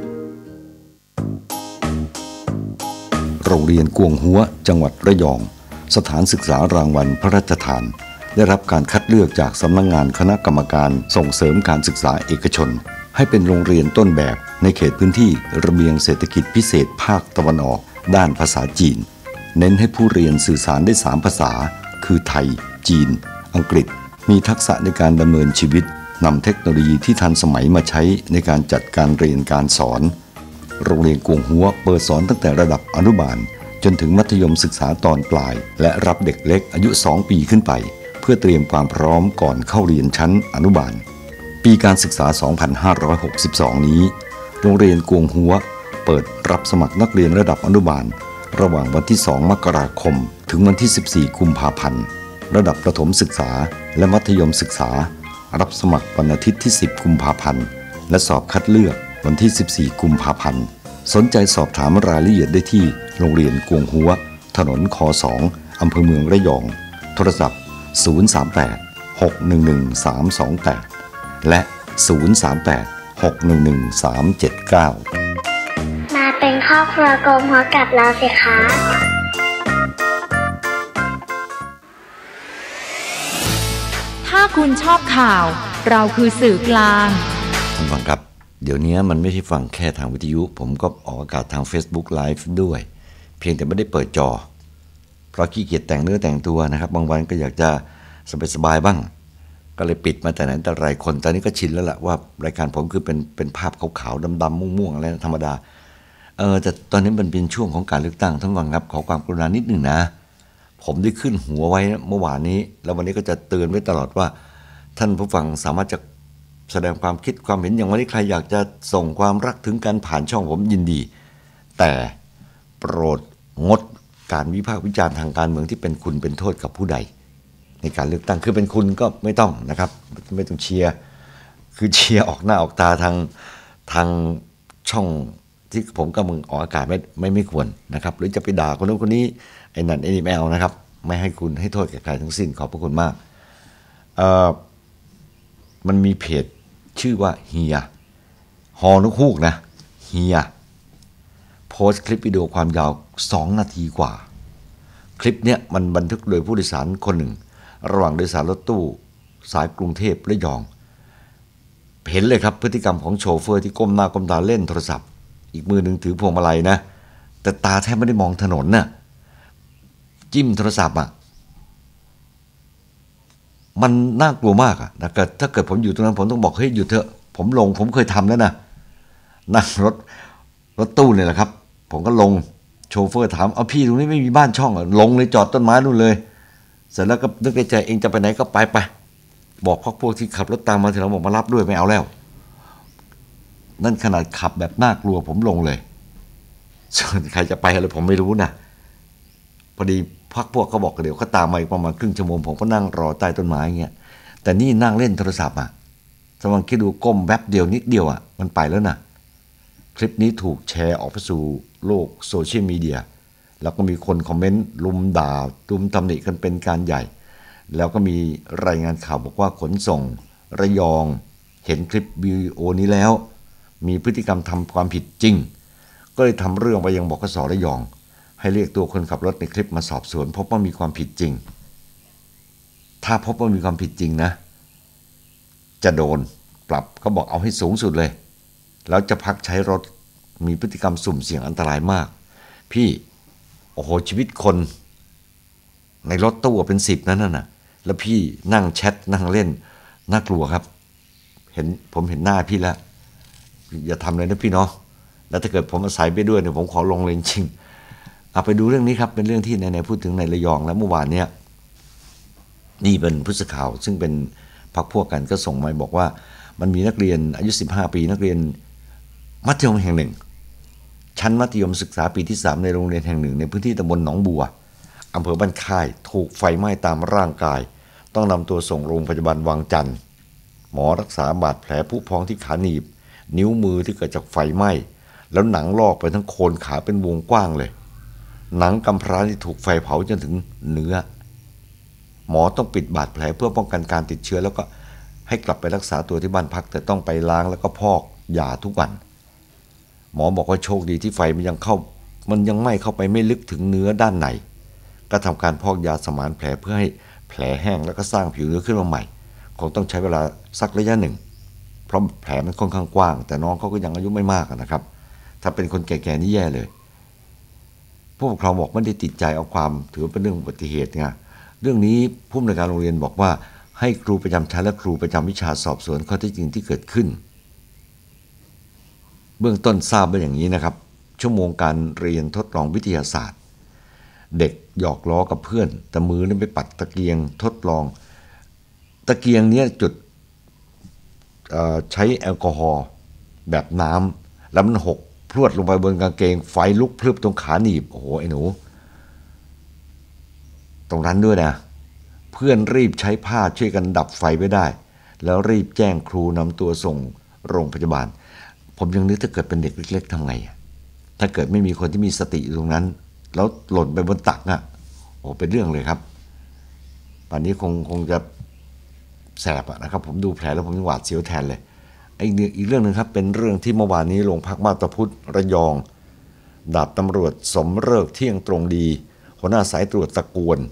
โรงเรียนกวงหัวจังหวัดระยองสถานศึกษารางวัลพระราชทานได้รับการคัดเลือกจากสำนักงานคณะกรรมการส่งเสริมการศึกษาเอกชนให้เป็นโรงเรียนต้นแบบในเขตพื้นที่ระเบียงเศรษฐกิจพิเศษภาคตะวันออกด้านภาษาจีนเน้นให้ผู้เรียนสื่อสารได้3ภาษาคือไทยจีนอังกฤษมีทักษะในการดำเนินชีวิตนำเทคโนโลยีที่ทันสมัยมาใช้ในการจัดการเรียนการสอนโรงเรียนกวงหัวเปิดสอนตั้งแต่ระดับอนุบาลจนถึงมัธยมศึกษาตอนปลายและรับเด็กเล็กอายุ2 ปีขึ้นไปเพื่อเตรียมความพร้อมก่อนเข้าเรียนชั้นอนุบาลปีการศึกษา 2562 นี้โรงเรียนกวงหัวเปิดรับสมัครนักเรียนระดับอนุบาลระหว่างวันที่2 มกราคมถึงวันที่ 14 กุมภาพันธ์ระดับประถมศึกษาและมัธยมศึกษารับสมัครวันอาทิตย์ที่ 10 กุมภาพันธ์และสอบคัดเลือกวันที่ 14 กุมภาพันธ์สนใจสอบถามรายละเอียดได้ที่โรงเรียนกวงหัวถนนค2อำเภอเมืองระยองโทรศัพท์038-611-328และ038-611-379 มาเป็นครอบครัวกลมหัวกับเราสิคะถ้าคุณชอบข่าวเราคือสื่อกลางท่านฟังครับเดี๋ยวนี้มันไม่ใช่ฟังแค่ทางวิทยุผมก็ออกอากาศทาง Facebook Live ด้วยเพียงแต่ไม่ได้เปิดจอเพราะขี้เกียจแต่งเนื้อแต่งตัวนะครับบางวันก็อยากจะสบายๆบ้างก็เลยปิดมาแต่ไหนแต่ไรคนตอนนี้ก็ชินแล้วล่ะว่ารายการผมคือเป็นภาพขาวๆดำๆม่วงๆอะไรธรรมดาแต่ตอนนี้มันเป็นช่วงของการเลือกตั้งทั้งวันครับขอความกรุณานิดหนึ่งนะผมได้ขึ้นหัวไว้เมื่อวานนี้แล้ววันนี้ก็จะเตือนไว้ตลอดว่าท่านผู้ฟังสามารถจะแสดงความคิดความเห็นอย่างวันนี้ใครอยากจะส่งความรักถึงกันผ่านช่องผมยินดีแต่โปรดงดการวิพากษ์วิจารณ์ทางการเมืองที่เป็นคุณเป็นโทษกับผู้ใดในการเลือกตั้งคือเป็นคุณก็ไม่ต้องนะครับไม่ต้องเชียร์คือเชียร์ออกหน้าออกตาทางช่องที่ผมกำลังออกอากาศไม่ควรนะครับหรือจะไปด่าคนนู้นคนนี้ไอ้นั่นไอ้นี่ไม่เอานะครับไม่ให้คุณให้โทษแก่ใครทั้งสิ้นขอบพระคุณมากมันมีเพจชื่อว่าเฮียฮอนกฮูกนะเฮียโพสต์คลิปวิดีโอความยาว2 นาทีกว่าคลิปเนี้ยมันบันทึกโดยผู้โดยสารคนหนึ่งระหว่างโดยสารรถตู้สายกรุงเทพระยองเห็นเลยครับพฤติกรรมของโชเฟอร์ที่ก้มหน้าก้มตาเล่นโทรศัพท์อีกมือหนึ่งถือพวงมาลัยนะแต่ตาแทบไม่ได้มองถนนน่ะจิ้มโทรศัพท์อ่ะมันน่ากลัวมากอ่ะถ้าเกิดผมอยู่ตรงนั้นผมต้องบอกเฮ้ยหยุดเถอะผมเคยทำแล้วนะนั่งรถตู้เนี่ยแหละครับผมก็ลงโชเฟอร์ถามเอาพี่ตรงนี้ไม่มีบ้านช่องอ่ะลงเลยจอดต้นไม้นู่นเลยเสร็จแล้วก็นึกในใจเองจะไปไหนก็ไปบอกพวกที่ขับรถตามมาที่เราบอกมารับด้วยไม่เอาแล้วนั่นขนาดขับแบบน่ากลัวผมลงเลยส่วนใครจะไปอะไรผมไม่รู้นะพอดีพวกเขาบอกเดี๋ยวเขาตามมาอีกประมาณครึ่งชั่วโมงผมก็นั่งรอใต้ต้นไม้เงี้ยแต่นี่นั่งเล่นโทรศัพท์อ่ะสมองคิดดูก้มแวบเดียวนิดเดียวอ่ะมันไปแล้วนะคลิปนี้ถูกแชร์ออกไปสู่โลกโซเชียลมีเดียแล้วก็มีคนคอมเมนต์ลุมด่าลุมตำหนิกันเป็นการใหญ่แล้วก็มีรายงานข่าวบอกว่าขนส่งระยองเห็นคลิปวิดีโอนี้แล้วมีพฤติกรรมทำความผิดจริงก็เลยทำเรื่องไปยังบขส.ระยองให้เรียกตัวคนขับรถในคลิปมาสอบสวนพบว่ามีความผิดจริงถ้าพบว่ามีความผิดจริงนะจะโดนปรับเขาบอกเอาให้สูงสุดเลยแล้วจะพักใช้รถมีพฤติกรรมสุ่มเสี่ยงอันตรายมากพี่โอ้โหชีวิตคนในรถตู้เป็น10นั่นน่ะแล้วพี่นั่งแชทนั่งเล่นน่ากลัวครับผมเห็นหน้าพี่แล้วอย่าทำเลยนะพี่เนาะแล้วถ้าเกิดผมอาศัยไปด้วยเนี่ยผมขอลงเลยจริงเอาไปดูเรื่องนี้ครับเป็นเรื่องที่ในพูดถึงในระยองแล้วเมื่อวานเนี่ยนี่เป็นผู้สื่อข่าวซึ่งเป็นพรรคพวกกันก็ส่งมาบอกว่ามันมีนักเรียนอายุ15 ปีนักเรียนมัธยมแห่งหนึ่งชั้นมัธยมศึกษาปีที่3ในโรงเรียนแห่งหนึ่งในพื้นที่ตำบลหนองบัวอำเภอบ้านค่ายถูกไฟไหม้ตามร่างกายต้องนำตัวส่งโรงพยาบาลวังจันทร์หมอรักษาบาดแผลผุพองที่ขาหนีบนิ้วมือที่เกิดจากไฟไหม้แล้วหนังลอกไปทั้งโคนขาเป็นวงกว้างเลยหนังกำพร้าที่ถูกไฟเผาจนถึงเนื้อหมอต้องปิดบาดแผลเพื่อป้องกันการติดเชื้อแล้วก็ให้กลับไปรักษาตัวที่บ้านพักแต่ต้องไปล้างแล้วก็พอกยาทุกวันหมอบอกว่าโชคดีที่ไฟมันยังไหม้เข้าไปไม่ลึกถึงเนื้อด้านในก็ทำการพอกยาสมานแผลเพื่อให้แผลแห้งแล้วก็สร้างผิวเนื้อขึ้นมาใหม่คงต้องใช้เวลาสักระยะหนึ่งเพราะแผลมันค่อนข้างกว้างแต่น้องเขาก็ยังอายุไม่มากนะครับถ้าเป็นคนแก่ๆนี่แย่เลยผู้ปกครองบอกไม่ได้ติดใจเอาความถือว่าเป็นเรื่องอุบัติเหตุไงเรื่องนี้ผู้อำนวยการโรงเรียนบอกว่าให้ครูประจำชั้นและครูประจำวิชาสอบสวนข้อเท็จจริงที่เกิดขึ้นเบื้องต้นทราบว่าอย่างนี้นะครับชั่วโมงการเรียนทดลองวิทยาศาสตร์เด็กหยอกล้อกับเพื่อนแต่มือนั้นไปปัดตะเกียงทดลองตะเกียงนี้จุดใช้แอลกอฮอล์แบบน้ำแล้วมันหกพรวดลงไปบนกางเกงไฟลุกพลึบตรงขาหนีบโอ้โหไอ้หนูตรงนั้นด้วยนะเพื่อนรีบใช้ผ้าช่วยกันดับไฟไว้ได้แล้วรีบแจ้งครูนำตัวส่งโรงพยาบาลผมยังนึกถ้าเกิดเป็นเด็กเล็กๆทำไงถ้าเกิดไม่มีคนที่มีสติอยู่ตรงนั้นแล้วหล่นไปบนตักน่ะโอ้เป็นเรื่องเลยครับป่านนี้คงจะแสบนะครับผมดูแผลแล้วผมหวาดเสียวแทนเลยอีกเรื่องนึงครับเป็นเรื่องที่เมื่อวานนี้โรงพักมาบตาพุธระยองดาบตำรวจสมฤกษ์เที่ยงตรงดีหัวหน้าสายตรวจตะกวน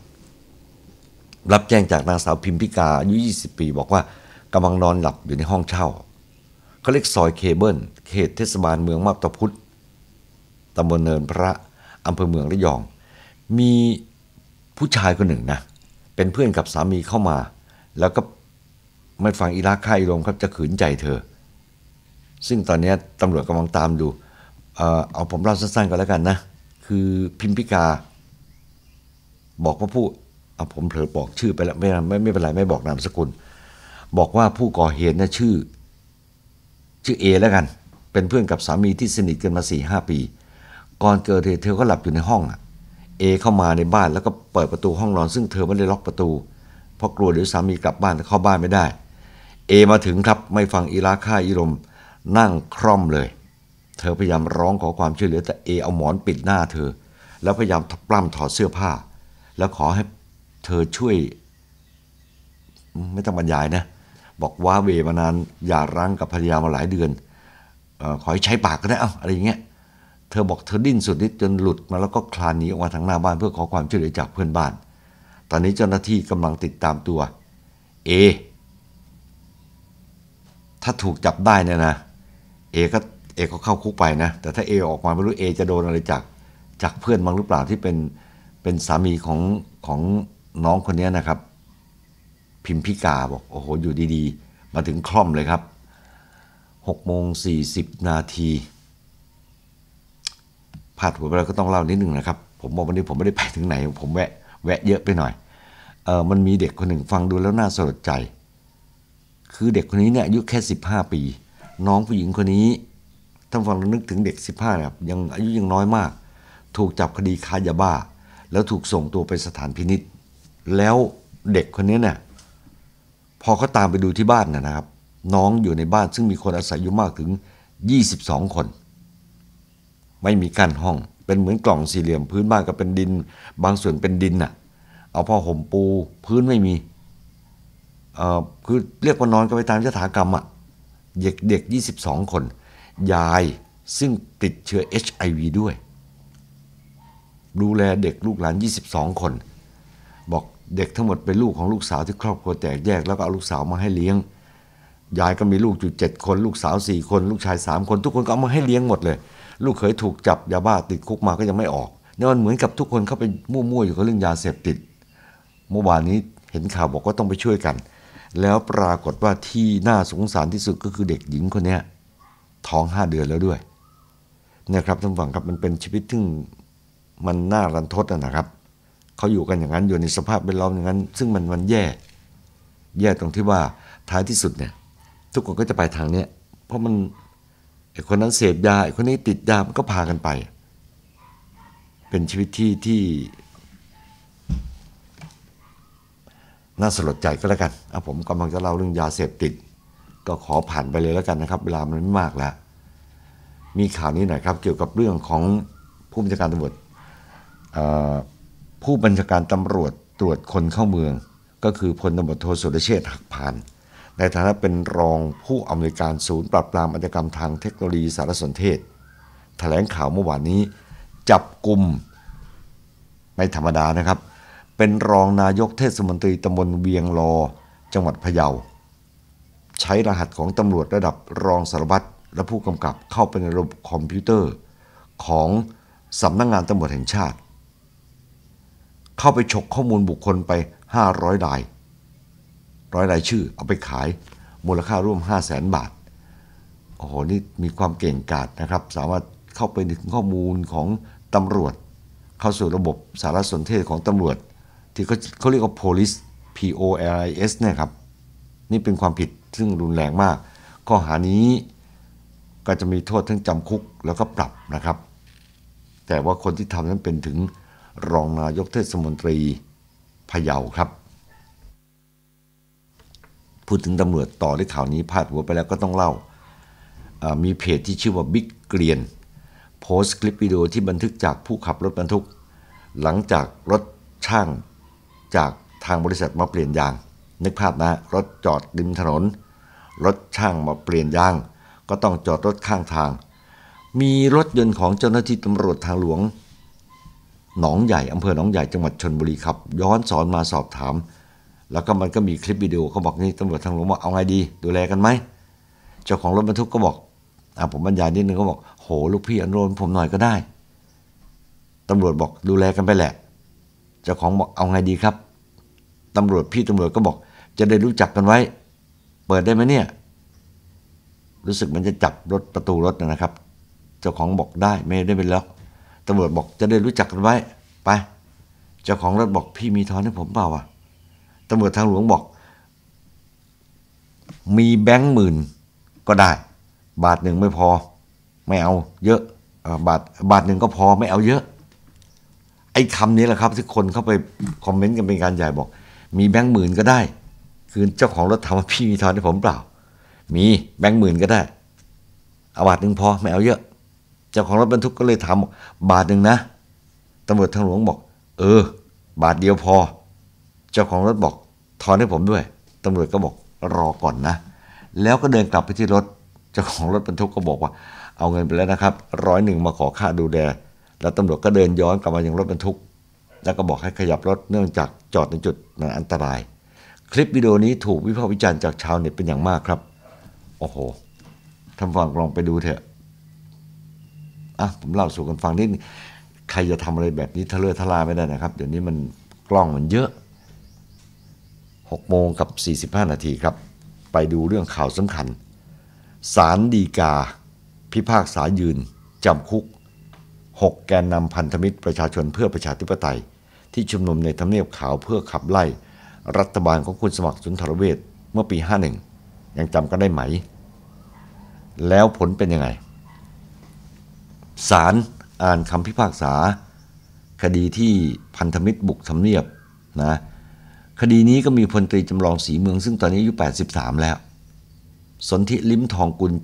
รับแจ้งจากนางสาวพิมพิกาอายุ20 ปีบอกว่ากำลังนอนหลับอยู่ในห้องเช่าเขาเรียกซอยเคเบิลเขตเทศบาลเมืองมาบตาพุธตำบลเนินพระอำเภอเมืองระยองมีผู้ชายคนหนึ่งนะเป็นเพื่อนกับสามีเข้ามาแล้วก็ไม่ฟังอีรักค่ายลมครับจะขืนใจเธอซึ่งตอนนี้ตำรวจกำลังตามดูเอาผมเล่าสั้นๆก็แล้วกันนะคือพิมพิกาบอกว่าผมเผลอบอกชื่อไปแล้วไม่เป็นไรไม่บอกนามสกุลบอกว่าผู้ก่อเหตุนะชื่อเอแล้วกันเป็นเพื่อนกับสามีที่สนิทกันมา 4-5 ปีก่อนเกิดเหตุเธอก็หลับอยู่ในห้องเอเข้ามาในบ้านแล้วก็เปิดประตูห้องนอนซึ่งเธอไม่ได้ล็อกประตูเพราะกลัวเดี๋ยวสามีกลับบ้านเข้าบ้านไม่ได้เอมาถึงครับไม่ฟังอีรักค่ายอีลมนั่งคร่อมเลยเธอพยายามร้องขอความช่วยเหลือแต่เอเอาหมอนปิดหน้าเธอแล้วพยายามปล้ำถอดเสื้อผ้าแล้วขอให้เธอช่วยไม่ต้องบรรยายนะบอกว่าเวมานานอย่าร้างกับภรรยามาหลายเดือนขอให้ใช้ปากก็ได้อะไรอย่างเงี้ยเธอบอกเธอดิ้นสุดฤทธิ์จนหลุดมาแล้วก็คลานหนีออกมาทางหน้าบ้านเพื่อขอความช่วยเหลือจากเพื่อนบ้านตอนนี้เจ้าหน้าที่กำลังติดตามตัวถ้าถูกจับได้เนี่ยนะเอก็เข้าคุกไปนะแต่ถ้าออกมาไม่รู้จะโดนอะไรจากเพื่อนบ้างหรือเปล่าที่เป็นสามีของน้องคนนี้นะครับพิมพิกาบอกโอ้โหอยู่ดีๆมาถึงคล่อมเลยครับ6:40 นาทีพาดหัวไปแล้วก็ต้องเล่านิดนึงนะครับผมบอกวันนี้ผมไม่ได้ไปถึงไหนผมแวะเยอะไปหน่อยมันมีเด็กคนหนึ่งฟังดูแล้วน่าสลดใจคือเด็กคนนี้เนี่ยอายุแค่15 ปีน้องผู้หญิงคนนี้ท่านฟังแล้วนึกถึงเด็ก15ครับยังอายุยังน้อยมากถูกจับคดีค้ายาบ้าแล้วถูกส่งตัวไปสถานพินิจแล้วเด็กคนนี้เนี่ยพอเขาตามไปดูที่บ้านนะครับน้องอยู่ในบ้านซึ่งมีคนอาศัยอยู่มากถึง22 คนไม่มีกั้นห้องเป็นเหมือนกล่องสี่เหลี่ยมพื้นบ้านก็เป็นดินบางส่วนเป็นดินเอาผ้าห่มปูพื้นไม่มีคือเรียกว่านอนกันไปตามยถากรรมเด็ก22 คนยายซึ่งติดเชื้อ HIV ด้วยดูแลเด็กลูกหลาน22 คนบอกเด็กทั้งหมดเป็นลูกของลูกสาวที่ครอบครัวแตกแยกแล้วก็เอาลูกสาวมาให้เลี้ยงยายก็มีลูกอยู่7 คนลูกสาว4 คนลูกชาย3 คนทุกคนก็เอามาให้เลี้ยงหมดเลยลูกเขยถูกจับยาบ้าติดคุกมาก็ยังไม่ออกเนี่ยมันเหมือนกับทุกคนเข้าไปมั่วๆอยู่กับเรื่องยาเสพติดเมื่อวานนี้เห็นข่าวบอกว่าต้องไปช่วยกันแล้วปรากฏว่าที่น่าสงสารที่สุดก็คือเด็กหญิงคนนี้ท้อง5 เดือนแล้วด้วยเนี่ยครับท่านผู้ฟังครับมันเป็นชีวิตที่มันน่ารันทดนะครับเขาอยู่กันอย่างนั้นอยู่ในสภาพแวดล้อมอย่างนั้นซึ่งมันแย่ตรงที่ว่าท้ายที่สุดเนี่ยทุกคนก็จะไปทางเนี้ยเพราะมันไอ้คนนั้นเสพยาไอ้คนนี้ติดยามันก็พากันไปเป็นชีวิตที่น่าสลดใจก็แล้วกันผมกำลังจะเล่าเรื่องยาเสพติดก็ขอผ่านไปเลยแล้วกันนะครับเวลามันไม่มากแล้วมีข่าวนี้หน่อยครับเกี่ยวกับเรื่องของผู้บัญชาการตำรวจผู้บัญชาการตำรวจตรวจคนเข้าเมืองก็คือพลตำรวจโทสุรเชษฐ์หักพานในฐานะเป็นรองผู้อำนวยการศูนย์ปราบปรามอาชญากรรมทางเทคโนโลยีสารสนเทศแถลงข่าวเมื่อวานนี้จับกุมไม่ธรรมดานะครับเป็นรองนายกเทศมนตรีตำบลเวียงลอจังหวัดพะเยาใช้รหัสของตำรวจระดับรองสารวัตรและผู้กำกับเข้าไปในระบบคอมพิวเตอร์ของสำนักงานตำรวจแห่งชาติเข้าไปฉกข้อมูลบุคคลไป500 ราย100 รายชื่อเอาไปขายมูลค่าร่วม 500,000 บาทโอ้โหนี่มีความเก่งกาจนะครับสามารถเข้าไปถึงข้อมูลของตำรวจเข้าสู่ระบบสารสนเทศของตำรวจที่เขาเรียกว่า police POLIS เนี่ยครับนี่เป็นความผิดซึ่งรุนแรงมากข้อหานี้ก็จะมีโทษทั้งจำคุกแล้วก็ปรับนะครับแต่ว่าคนที่ทำนั้นเป็นถึงรองนายกเทศมนตรีพะเยาครับพูดถึงตำรวจต่อด้วยข่าวนี้พาดหัวไปแล้วก็ต้องเล่ามีเพจที่ชื่อว่าบิ๊กเกรียนโพสต์คลิปวิดีโอที่บันทึกจากผู้ขับรถบรรทุกหลังจากรถช่างจากทางบริษัทมาเปลี่ยนยางนึกภาพนะรถจอดริมถนนรถช่างมาเปลี่ยนยางก็ต้องจอดรถข้างทางมีรถยนต์ของเจ้าหน้าที่ตำรวจทางหลวงหนองใหญ่อำเภอหนองใหญ่จังหวัดชลบุรีครับย้อนสอนมาสอบถามแล้วก็มันก็มีคลิปวิดีโอเขาบอกนี่ตำรวจทางหลวงบอกเอาไงดีดูแลกันไหมเจ้าของรถบรรทุกก็บอกผมบรรยายนิดนึงก็บอกโหลูกพี่อนุโลมผมหน่อยก็ได้ตำรวจบอกดูแลกันไปแหละเจ้าของบอกเอาไงดีครับตำรวจพี่ตำรวจก็บอกจะได้รู้จักกันไว้เปิดได้ไหมเนี่ยรู้สึกมันจะจับรถประตูรถนะครับเจ้าของบอกได้ไม่ได้เป็นล็อกตำรวจบอกจะได้รู้จักกันไว้ไปเจ้าของรถบอกพี่มีทอนให้ผมเปล่าวะตำรวจทางหลวงบอกมีแบงค์หมื่นก็ได้บาทหนึ่งไม่พอไม่เอาเยอะบาทหนึ่งก็พอไม่เอาเยอะไอ้คำนี้แหละครับที่คนเข้าไปคอมเมนต์กันเป็นการใหญ่บอกมีแบงค์หมื่นก็ได้คือเจ้าของรถถามว่าพี่มีทอนให้ผมเปล่ามีแบงค์หมื่นก็ได้เอาบาทหนึ่งพอไม่เอาเยอะเจ้าของรถบรรทุกก็เลยถามบาทหนึ่งนะตำรวจทางหลวงบอกบาทเดียวพอเจ้าของรถบอกทอนให้ผมด้วยตำรวจก็บอกรอก่อนนะแล้วก็เดินกลับไปที่รถเจ้าของรถบรรทุกก็บอกว่าเอาเงินไปแล้วนะครับ101มาขอค่าดูแลแล้วตำรวจก็เดินย้อนกลับมายังรถบรรทุกแล้วก็บอกให้ขยับรถเนื่องจากจอดในจุดนั้นอันตรายคลิปวิดีโอนี้ถูกวิพากษ์วิจารณ์จากชาวเน็ตเป็นอย่างมากครับโอ้โหท่านฟังลองไปดูเถอะผมเล่าสู่กันฟังนิดใครจะทำอะไรแบบนี้ทะเลาะทะลาไม่ได้นะครับเดี๋ยวนี้มันกล้องมันเยอะ6:45 นาทีครับไปดูเรื่องข่าวสำคัญศาลฎีกาพิพากษายืนจำคุก6แกนนำพันธมิตรประชาชนเพื่อประชาธิปไตยที่ชุมนุมในทำเนียบขาวเพื่อขับไล่รัฐบาลของคุณสมัครสุนทรเวชเมื่อปี 51ยังจำกันได้ไหมแล้วผลเป็นยังไงศาลอ่านคำพิพากษาคดีที่พันธมิตรบุกทำเนียบนะคดีนี้ก็มีพลตรีจำลองศรีเมืองซึ่งตอนนี้อายุ83แล้วสนธิลิ้มทองกุล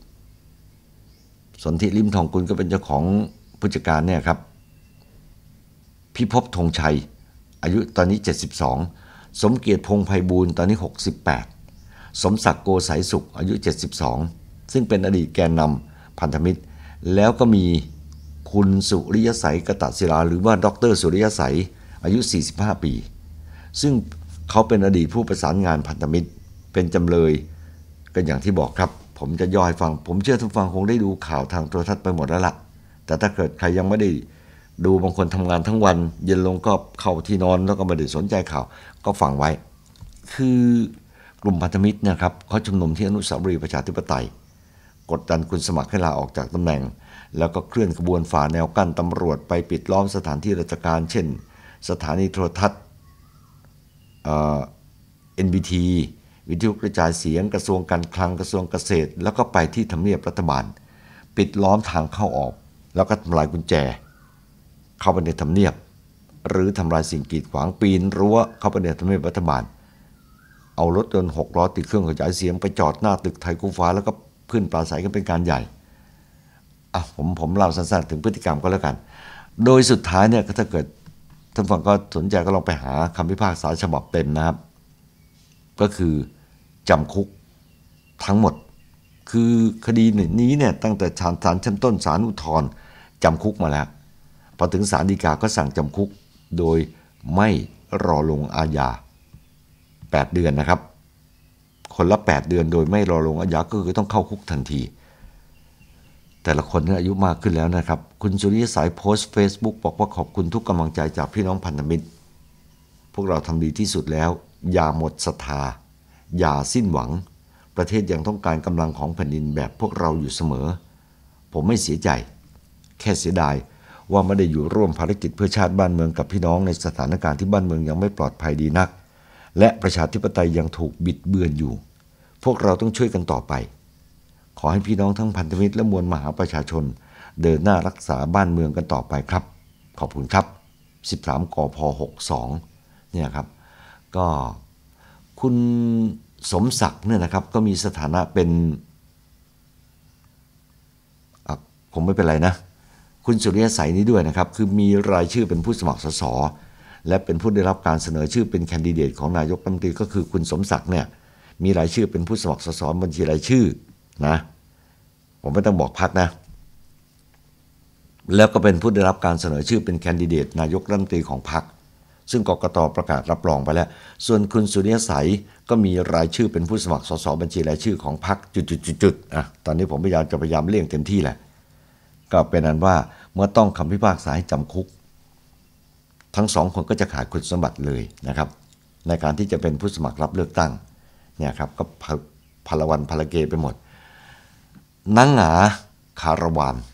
70สนธิลิ้มทองกุลก็เป็นเจ้าของผู้จัดการเนี่ยครับพิภพธงชัยอายุตอนนี้72สมเกียรติพงษ์ไพบูลย์ตอนนี้68สมศักดิ์โกสายสุขอายุ72ซึ่งเป็นอดีตแกนนำพันธมิตรแล้วก็มีคุณสุริยสัยกตศิลาหรือว่าดร.สุริยสัยอายุ45ปีซึ่งเขาเป็นอดีตผู้ประสานงานพันธมิตรเป็นจำเลยก็อย่างที่บอกครับผมจะย่อให้ฟังผมเชื่อทุกฟังคงได้ดูข่าวทางโทรทัศน์ไปหมดแล้วล่ะแต่ถ้าเกิดใครยังไม่ได้ดูบางคนทำงานทั้งวันเย็นลงก็เข้าที่นอนแล้วก็ไม่ได้สนใจข่าวก็ฟังไว้คือกลุ่มพันธมิตรนะครับเขาชุมนุมที่อนุสาวรีย์ประชาธิปไตยกดดันคุณสมัครให้ลาออกจากตำแหน่งแล้วก็เคลื่อนขบวนฝ่าแนวกั้นตำรวจไปปิดล้อมสถานที่ราชการเช่นสถานีโทรทัศน์NBT วิทยุกระจายเสียงกระทรวงการคลังกระทรวงเกษตรแล้วก็ไปที่ทำเนียบรัฐบาลปิดล้อมทางเข้าออกแล้วก็ทำลายกุญแจเข้าไปในทำเนียบหรือทำลายสิ่งกีดขวางปีนรั้วเข้าไปในทำเนียบรัฐบาลเอารถยนต์6 ล้อติดเครื่องขยายเสียงไปจอดหน้าตึกไทยคู่ฟ้าแล้วก็ขึ้นปราศัยกันเป็นการใหญ่ผมเล่าสั้นๆถึงพฤติกรรมก็แล้วกันโดยสุดท้ายเนี่ยถ้าเกิดท่านฟังก็สนใจก็ลองไปหาคำพิพากษาฉบับเต็มนะครับก็คือจำคุกทั้งหมดคือคดีนี้เนี่ยตั้งแต่ศาลชั้นต้นศาลอุทธรณ์จำคุกมาแล้วพอถึงศาลฎีกาก็สั่งจำคุกโดยไม่รอลงอาญา8 เดือนนะครับคนละ8 เดือนโดยไม่รอลงอาญาก็คือต้องเข้าคุกทันทีแต่ละคนเนี่ยอายุมากขึ้นแล้วนะครับคุณสุริยสายโพสต์ Facebook บอกว่าขอบคุณทุกกำลังใจจากพี่น้องพันธมิตรพวกเราทำดีที่สุดแล้วอย่าหมดศรัทธาอย่าสิ้นหวังประเทศยังต้องการกำลังของแผ่นดินแบบพวกเราอยู่เสมอผมไม่เสียใจแค่เสียดายว่าไม่ได้อยู่ร่วมภารกิจเพื่อชาติบ้านเมืองกับพี่น้องในสถานการณ์ที่บ้านเมืองยังไม่ปลอดภัยดีนักและประชาธิปไตยยังถูกบิดเบือนอยู่พวกเราต้องช่วยกันต่อไปขอให้พี่น้องทั้งพันธมิตรและมวลมหาประชาชนเดินหน้ารักษาบ้านเมืองกันต่อไปครับขอบคุณครับ13 กพ. 62เนี่ยครับก็คุณสมศักดิ์เนี่ยนะครับก็มีสถานะเป็นผมไม่เป็นไรนะคุณสุริยสัยนี้ด้วยนะครับคือมีรายชื่อเป็นผู้สมัครสสและเป็นผู้ได้รับการเสนอชื่อเป็นแคนดิเดตของนายกรัฐมนตรีก็คือคุณสมศักดิ์เนี่ยมีรายชื่อเป็นผู้สมัครสสบัญชีรายชื่อนะผมไม่ต้องบอกพรรคนะแล้วก็เป็นผู้ได้รับการเสนอชื่อเป็นแคนดิเดตนายกรัฐมนตรีของพรรคซึ่งกกต.ประกาศรับรองไปแล้วส่วนคุณสุริยสัยก็มีรายชื่อเป็นผู้สมัครสสบัญชีรายชื่อของพรรคจุดตอนนี้ผมพยายามเลี่ยงเต็มที่แหละก็เป็นอันว่าเมื่อต้องคำพิพากษาให้จำคุกทั้งสองคนก็จะขาดคุณสมบัติเลยนะครับในการที่จะเป็นผู้สมัครรับเลือกตั้งเนี่ยครับก็พลวันพลเกไปหมดนางหงาคารวาน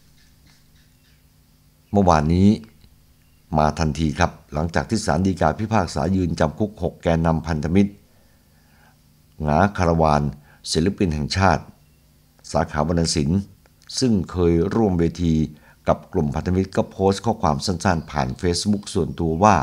เมื่อวานนี้มาทันทีครับหลังจากที่ศาลฎีกาพิพากษายืนจำคุก6 แกนนำพันธมิตรหงาคารวานศิลปินแห่งชาติสาขาวรรณศิลป์ซึ่งเคยร่วมเวทีกับกลุ่มพันธมิตรก็โพสต์ข้อความสั้นๆผ่าน Facebook ส่วนตัวว่า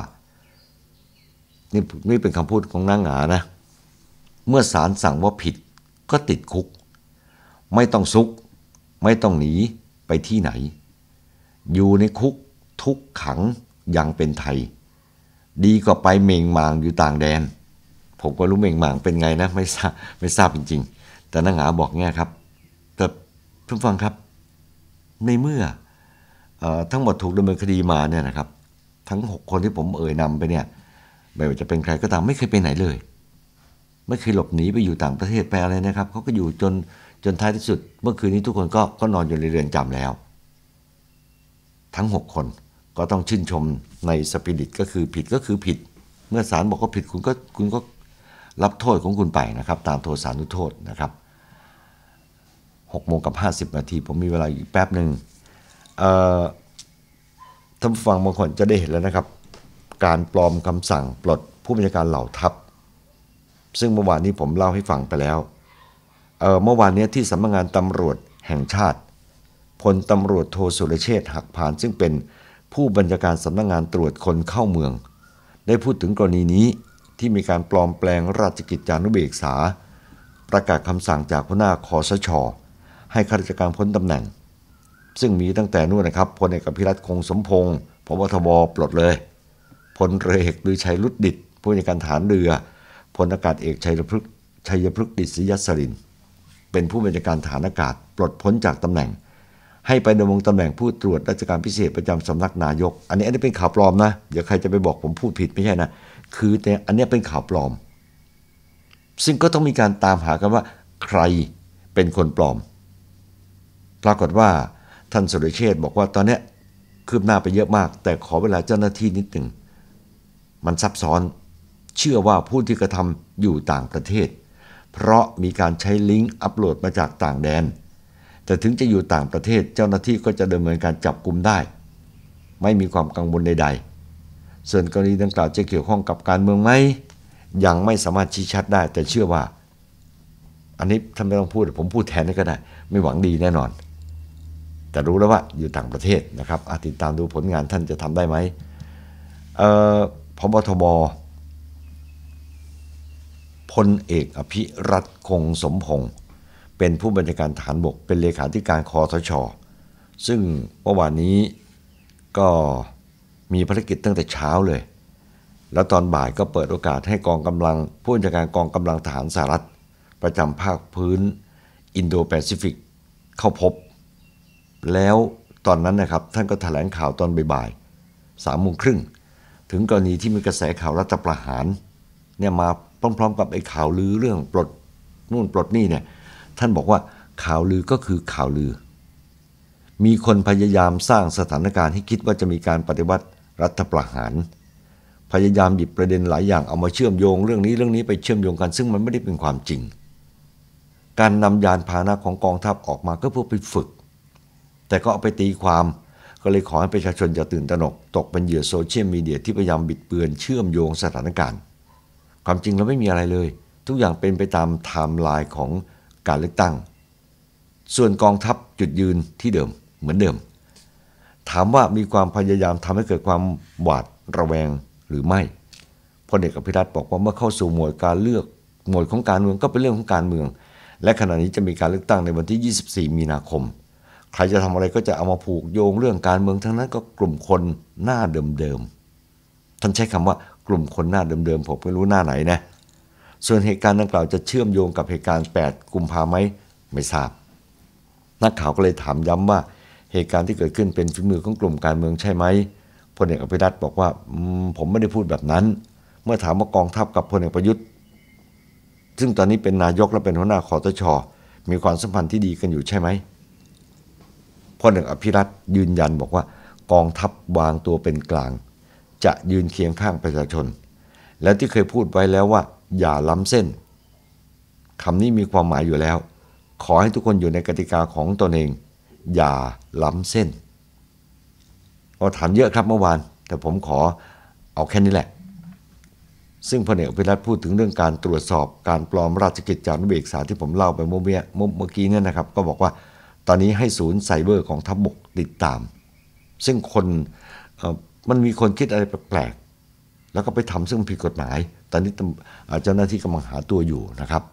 นี่เป็นคำพูดของนางหงานะเมื่อศาลสั่งว่าผิดก็ติดคุกไม่ต้องซุกไม่ต้องหนีไปที่ไหนอยู่ในคุกทุกขังยังเป็นไทยดีกว่าไปเมงมางอยู่ต่างแดนผมก็รู้เมงมางเป็นไงนะไม่ทราบจริงๆแต่นางหงาบอกเงี้ยครับแต่ทุกฟังครับในเมื่อทั้งหมดถูกดำเนินคดีมาเนี่ยนะครับทั้ง6 คนที่ผมนำไปเนี่ยไม่ว่าจะเป็นใครก็ตามไม่เคยไปไหนเลยไม่เคยหลบหนีไปอยู่ต่างประเทศไปอะไรนะครับเขาก็อยู่จนท้ายที่สุดเมื่อคืนนี้ทุกคนก็นอนอยู่ในเรือนจำแล้วทั้ง6 คนก็ต้องชื่นชมในสปิริตก็คือผิดก็คือผิดเมื่อศาลบอกว่าผิดคุณก็รับโทษของคุณไปนะครับตามโทษานุโทษนะครับ6:50 นาทีผมมีเวลาอีกแป๊บนึงท่านผู้ฟังบางคนจะได้เห็นแล้วนะครับการปลอมคำสั่งปลดผู้บัญชาการเหล่าทัพซึ่งเมื่อวานนี้ผมเล่าให้ฟังไปแล้วเมื่อวานนี้ที่สำนักงานตำรวจแห่งชาติพลตำรวจโทสุรเชษฐ์หักพานซึ่งเป็นผู้บัญชาการสำนักงานตรวจคนเข้าเมืองได้พูดถึงกรณีนี้ที่มีการปลอมแปลงราชกิจจานุเบกษาประกาศคำสั่งจากหัวหน้าคสช.ให้ข้าราชการพ้นตำแหน่งซึ่งมีตั้งแต่นู่นนะครับพลเอกอภิรัตน์คงสมพงษ์ผบทบปลดเลยพลเรือเอกลือชัยรุดดิษฐ์ผู้บัญชาการฐานเรือพลอากาศเอกชัยพฤกษ์ดิษยสรินเป็นผู้บัญชาการฐานอากาศปลดพ้นจากตำแหน่งให้ไปดำรงตำแหน่งผู้ตรวจราชการพิเศษประจำสำนักนายกอันนี้เป็นข่าวปลอมนะเดี๋ยวใครจะไปบอกผมพูดผิดไม่ใช่นะคือแต่อันนี้เป็นข่าวปลอมซึ่งก็ต้องมีการตามหากันว่าใครเป็นคนปลอมปรากฏว่าท่านสุรเชษฐ์บอกว่าตอนนี้คืบหน้าไปเยอะมากแต่ขอเวลาเจ้าหน้าที่นิดหนึ่งมันซับซ้อนเชื่อว่าผู้ที่กระทำอยู่ต่างประเทศเพราะมีการใช้ลิงก์อัปโหลดมาจากต่างแดนแต่ถึงจะอยู่ต่างประเทศเจ้าหน้าที่ก็จะดำเนินการจับกุมได้ไม่มีความกังวลใดๆส่วนกรณีดังกล่าวจะเกี่ยวข้องกับการเมืองไหมยังไม่สามารถชี้ชัดได้แต่เชื่อว่าอันนี้ท่านไม่ต้องพูดผมพูดแทนก็ได้ไม่หวังดีแน่นอนแต่รู้แล้วว่าอยู่ต่างประเทศนะครับติดตามดูผลงานท่านจะทำได้ไหมพบทบพลเอกอภิรัตคงสมพงษ์เป็นผู้บัญชาการทหารบกเป็นเลขาธิการคทช.ซึ่งเมื่อวานนี้ก็มีภารกิจตั้งแต่เช้าเลยแล้วตอนบ่ายก็เปิดโอกาสให้กองกำลังผู้บัญชาการกองกำลังทหารสหรัฐประจำภาคพื้นอินโดแปซิฟิกเข้าพบแล้วตอนนั้นนะครับท่านก็แถลงข่าวตอนบ่ายๆ 3:30 น.ถึงกรณีที่มีกระแสข่าวรัฐประหารเนี่ยมาพร้อมๆกับไอ้ข่าวลือเรื่องปลดนู่นปลดนี่เนี่ยท่านบอกว่าข่าวลือก็คือข่าวลือมีคนพยายามสร้างสถานการณ์ให้คิดว่าจะมีการปฏิวัติรัฐประหารพยายามหยิบประเด็นหลายอย่างเอามาเชื่อมโยงเรื่องนี้ไปเชื่อมโยงกันซึ่งมันไม่ได้เป็นความจริงการนำยานพาหนะของกองทัพออกมาก็เพื่อไปฝึกแต่ก็เอาไปตีความก็เลยขอให้ประชาชนอย่าตื่นตระหนกตกเป็นเหยื่อโซเชียลมีเดียที่พยายามบิดเบือนเชื่อมโยงสถานการณ์ความจริงแล้วไม่มีอะไรเลยทุกอย่างเป็นไปตามไทม์ไลน์ของการเลือกตั้งส่วนกองทัพจุดยืนที่เดิมเหมือนเดิมถามว่ามีความพยายามทำให้เกิดความหวาดระแวงหรือไม่พลเอกอภิรัตน์บอกว่าเมื่อเข้าสู่โหมดการเลือกโหมดของการเมืองก็เป็นเรื่องของการเมืองและขณะนี้จะมีการเลือกตั้งในวันที่24 มีนาคมใครจะทำอะไรก็จะเอามาผูกโยงเรื่องการเมืองทั้งนั้นก็กลุ่มคนหน้าเดิมๆท่านใช้คำว่ากลุ่มคนหน้าเดิมๆผมไม่รู้หน้าไหนนะส่วนเหตุการณ์ดังกล่าวจะเชื่อมโยงกับเหตุการณ์8 กุมภาพันธ์ไหมไม่ทราบนักข่าวก็เลยถามย้ำว่าเหตุการณ์ที่เกิดขึ้นเป็นฝีมือของกลุ่มการเมืองใช่ไหมพลเอกอภิรัตน์บอกว่าผมไม่ได้พูดแบบนั้นเมื่อถามว่ากองทัพกับพลเอกประยุทธ์ซึ่งตอนนี้เป็นนายกและเป็นหัวหน้าคทช.มีความสัมพันธ์ที่ดีกันอยู่ใช่ไหมพลเอกอภิรัตน์ยืนยันบอกว่ากองทัพวางตัวเป็นกลางจะยืนเคียงข้างประชาชนแล้วที่เคยพูดไว้แล้วว่าอย่าล้ำเส้นคำนี้มีความหมายอยู่แล้วขอให้ทุกคนอยู่ในกติกาของตนเองอย่าล้ำเส้นก็ถามเยอะครับเมื่อวานแต่ผมขอเอาแค่นี้แหละซึ่งพลเอกอภิรัตน์พูดถึงเรื่องการตรวจสอบการปลอมราชกิจจานุเบกษาที่ผมเล่าไปเมื่อกี้เนี่ยนะครับก็บอกว่าตอนนี้ให้ศูนย์ไซเบอร์ของทัพบกติดตามซึ่งคนมันมีคนคิดอะไรแปลกๆแล้วก็ไปทำซึ่งผิดกฎหมายตอนนี้เจ้าหน้าที่กำลังหาตัวอยู่นะครับ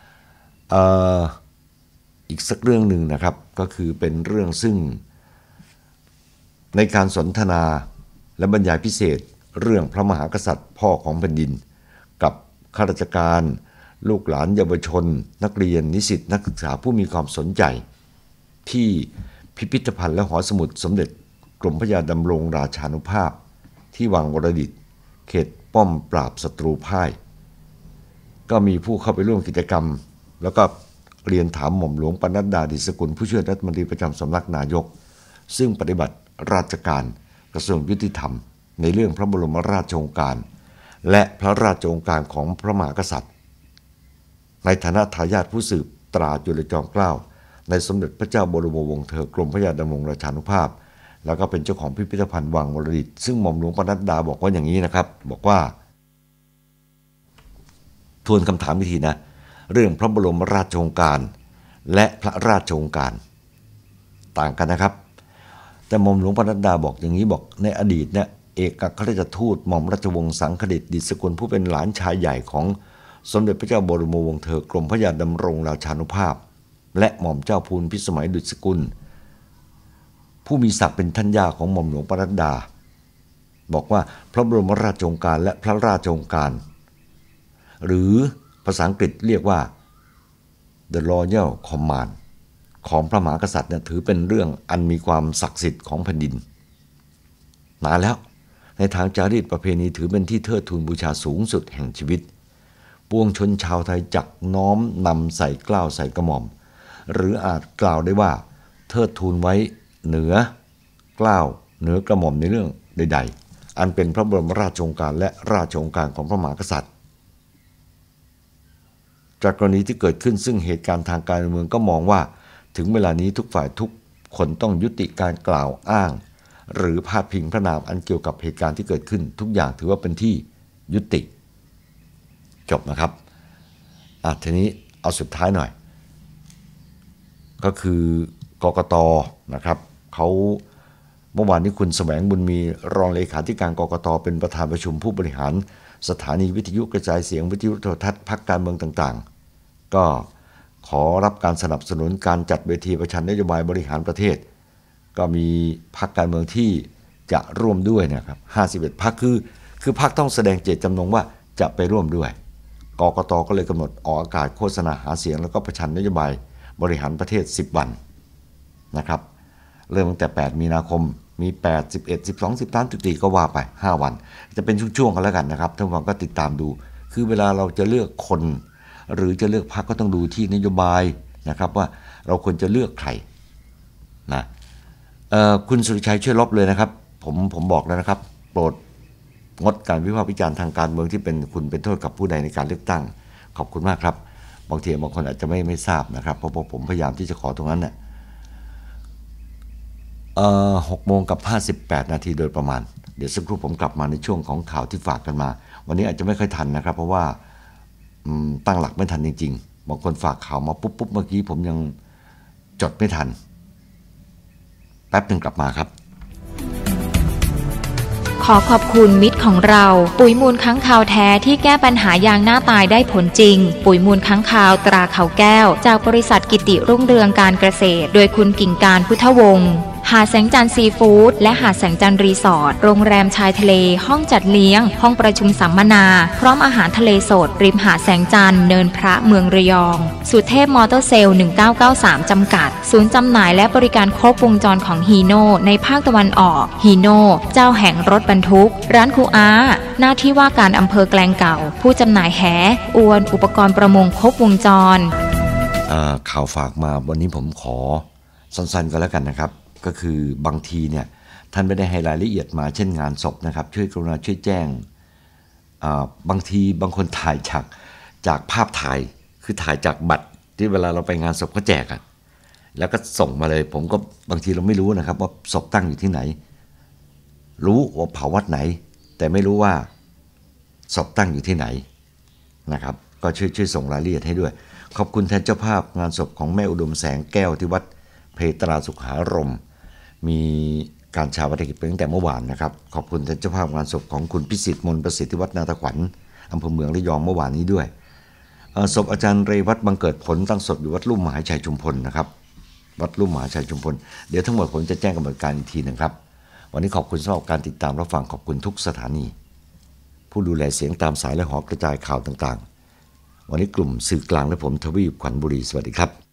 อีกสักเรื่องหนึ่งนะครับก็คือเป็นเรื่องซึ่งในการสนทนาและบรรยายพิเศษเรื่องพระมหากษัตริย์พ่อของแผ่นดินกับข้าราชการลูกหลานเยาวชนนักเรียนนิสิตนักศึกษาผู้มีความสนใจที่พิพิธภัณฑ์และหอสมุดสมเด็จกรมพระยาดำรงราชานุภาพที่วังวรดิตเขตป้อมปราบศัตรูพ่ายก็มีผู้เข้าไปร่วมกิจกรรมแล้วก็เรียนถามหม่อมหลวงปนัดดา ดิษฐกุลผู้ช่วยรัฐมนตรีประจำสำนักนายกซึ่งปฏิบัติราชการกระทรวงยุติธรรมในเรื่องพระบรมราชโองการและพระราชโองการของพระมหากษัตริย์ในฐานะทายาทผู้สืบตราจุลจอมเกล้าในสมเด็จพระเจ้าบรมวงศ์เธอกรมพระยาดำรงราชานุภาพแล้วก็เป็นเจ้าของพิพิธภัณฑ์วังวรดิตซึ่งหม่อมหลวงปนัดดาบอกว่าอย่างนี้นะครับบอกว่าทวนคำถามวิธีนะเรื่องพระบรมราชโองการและพระราชโองการต่างกันนะครับแต่หม่อมหลวงปนัดดาบอกอย่างนี้บอกในอดีตเนี่ยเอกอัครราชทูตหม่อมราชวงศ์สังคดิษฐ์ดิษฐกุลผู้เป็นหลานชายใหญ่ของสมเด็จพระเจ้าบรมวงศ์เธอกรมพระยาดำรงราชานุภาพและหม่อมเจ้าพูนพิสมัยดุษฎีกุลผู้มีศักดิ์เป็นท่านย่าของหม่อมหลวงปนัดดาบอกว่าพระบรมราชโองการและพระราชโองการหรือภาษาอังกฤษเรียกว่า The Royal Command ของพระมหากษัตริย์เนี่ยถือเป็นเรื่องอันมีความศักดิ์สิทธิ์ของแผ่นดินนานแล้วในทางจารีตประเพณีถือเป็นที่เทิดทูนบูชาสูงสุดแห่งชีวิตปวงชนชาวไทยจักน้อมนำใส่เกล้าใส่กระหม่อมหรืออาจกล่าวได้ว่าเทิดทูนไว้เหนือเกล้าเหนือกระหม่อมในเรื่องใดๆอันเป็นพระบรมราชโองการและราชโองการของพระมหากษัตริย์จากกรณีที่เกิดขึ้นซึ่งเหตุการณ์ทางการเมืองก็มองว่าถึงเวลานี้ทุกฝ่ายทุกคนต้องยุติการกล่าวอ้างหรือพาดพิงพระนามอันเกี่ยวกับเหตุการณ์ที่เกิดขึ้นทุกอย่างถือว่าเป็นที่ยุติจบนะครับทีนี้เอาสุดท้ายหน่อยก็คือกกต.นะครับเขาเมื่อวานนี้คุณแสวงบุญมีรองเลขาธิการกกต.เป็นประธานประชุมผู้บริหารสถานีวิทยุกระจายเสียงวิทยุโทรทัศน์พรรคการเมืองต่างๆก็ขอรับการสนับสนุนการจัดเวทีประชันนโยบายบริหารประเทศก็มีพรรคการเมืองที่จะร่วมด้วยนะครับ51พรรคคือพรรคต้องแสดงเจตจำนงว่าจะไปร่วมด้วยกกต.ก็เลยกำหนดออกอากาศโฆษณาหาเสียงแล้วก็ประชันนโยบายบริหารประเทศ10วันนะครับเริ่มตั้งแต่8มีนาคมมี8 11 12 13 14ก็ว่าไป5วันจะเป็นช่วงๆกันแล้วกันนะครับท่านผู้ฟังก็ติดตามดูคือเวลาเราจะเลือกคนหรือจะเลือกพรรคก็ต้องดูที่นโยบายนะครับว่าเราควรจะเลือกใครนะคุณสุริชัยช่วยลบเลยนะครับผมบอกแล้วนะครับโปรดงดการวิพากษ์วิจารณ์ทางการเมืองที่เป็นคุณเป็นโทษกับผู้ใดในการเลือกตั้งขอบคุณมากครับบางทีบางคนอาจจะไม่ทราบนะครับเพราะผมพยายามที่จะขอตรงนั้นเนี่ย6:58 นาทีโดยประมาณเดี๋ยวสักครู่ผมกลับมาในช่วงของข่าวที่ฝากกันมาวันนี้อาจจะไม่ค่อยทันนะครับเพราะว่าตั้งหลักไม่ทันจริงๆบางคนฝากข่าวมาปุ๊บเมื่อกี้ผมยังจดไม่ทันแป๊บนึงกลับมาครับขอขอบคุณมิตรของเราปุ๋ยมูลค้างคาวแท้ที่แก้ปัญหายางหน้าตายได้ผลจริงปุ๋ยมูลค้างคาวตราเขาแก้วจากบริษัทกิติรุ่งเรืองการเกษตรโดยคุณกิ่งการพุทธวงศ์หาดแสงจันทร์ซีฟู้ดและหาดแสงจันทร์รีสอร์ทโรงแรมชายทะเลห้องจัดเลี้ยงห้องประชุมสัมมนาพร้อมอาหารทะเลสดริมหาดแสงจันทร์เนินพระเมืองระยองสุเทพมอเตอร์เซลล์1993จำกัดศูนย์จำหน่ายและบริการครบวงจรของฮีโน่ในภาคตะวันออกฮีโน่เจ้าแห่งรถบรรทุกร้านครูอาหน้าที่ว่าการอำเภอแกลงเก่าผู้จำหน่ายแหอวนอุปกรณ์ประมงครบวงจรข่าวฝากมาวันนี้ผมขอสั้นๆก็แล้วกันนะครับก็คือบางทีเนี่ยท่านไม่ได้ให้รายละเอียดมาเช่นงานศพนะครับช่วยกรุณาช่วยแจ้งบางทีบางคนถ่ายจากภาพถ่ายคือถ่ายจากบัตรที่เวลาเราไปงานศพเขาแจกอะแล้วก็ส่งมาเลยผมก็บางทีเราไม่รู้นะครับว่าศพตั้งอยู่ที่ไหนรู้ว่าเผาวัดไหนแต่ไม่รู้ว่าศพตั้งอยู่ที่ไหนนะครับก็ช่วยส่งรายละเอียดให้ด้วยขอบคุณแทนเจ้าภาพงานศพของแม่อุดมแสงแก้วที่วัดเพตราสุขารมมีการชาปนกิจไปตั้งแต่เมื่อวานนะครับขอบคุณท่านเจ้าภาพงานศพของคุณพิสิทธิ์มนประสิทธิ์ที่วัดนาตะขวัญอำเภอเมืองระยองเมื่อวานนี้ด้วยศพอาจารย์เรวัตบังเกิดผลตั้งศพอยู่วัดลุ่มมหาชัยชุมพลนะครับวัดลุ่มมหาชัยชุมพลเดี๋ยวทั้งหมดผมจะแจ้งกำหนดการอีกทีนึงครับวันนี้ขอบคุณสำหรับการติดตามรับฟังขอบคุณทุกสถานีผู้ดูแลเสียงตามสายและหอกระจายข่าวต่างๆวันนี้กลุ่มสื่อกลางและผมทวีปขวัญบุรีสวัสดีครับ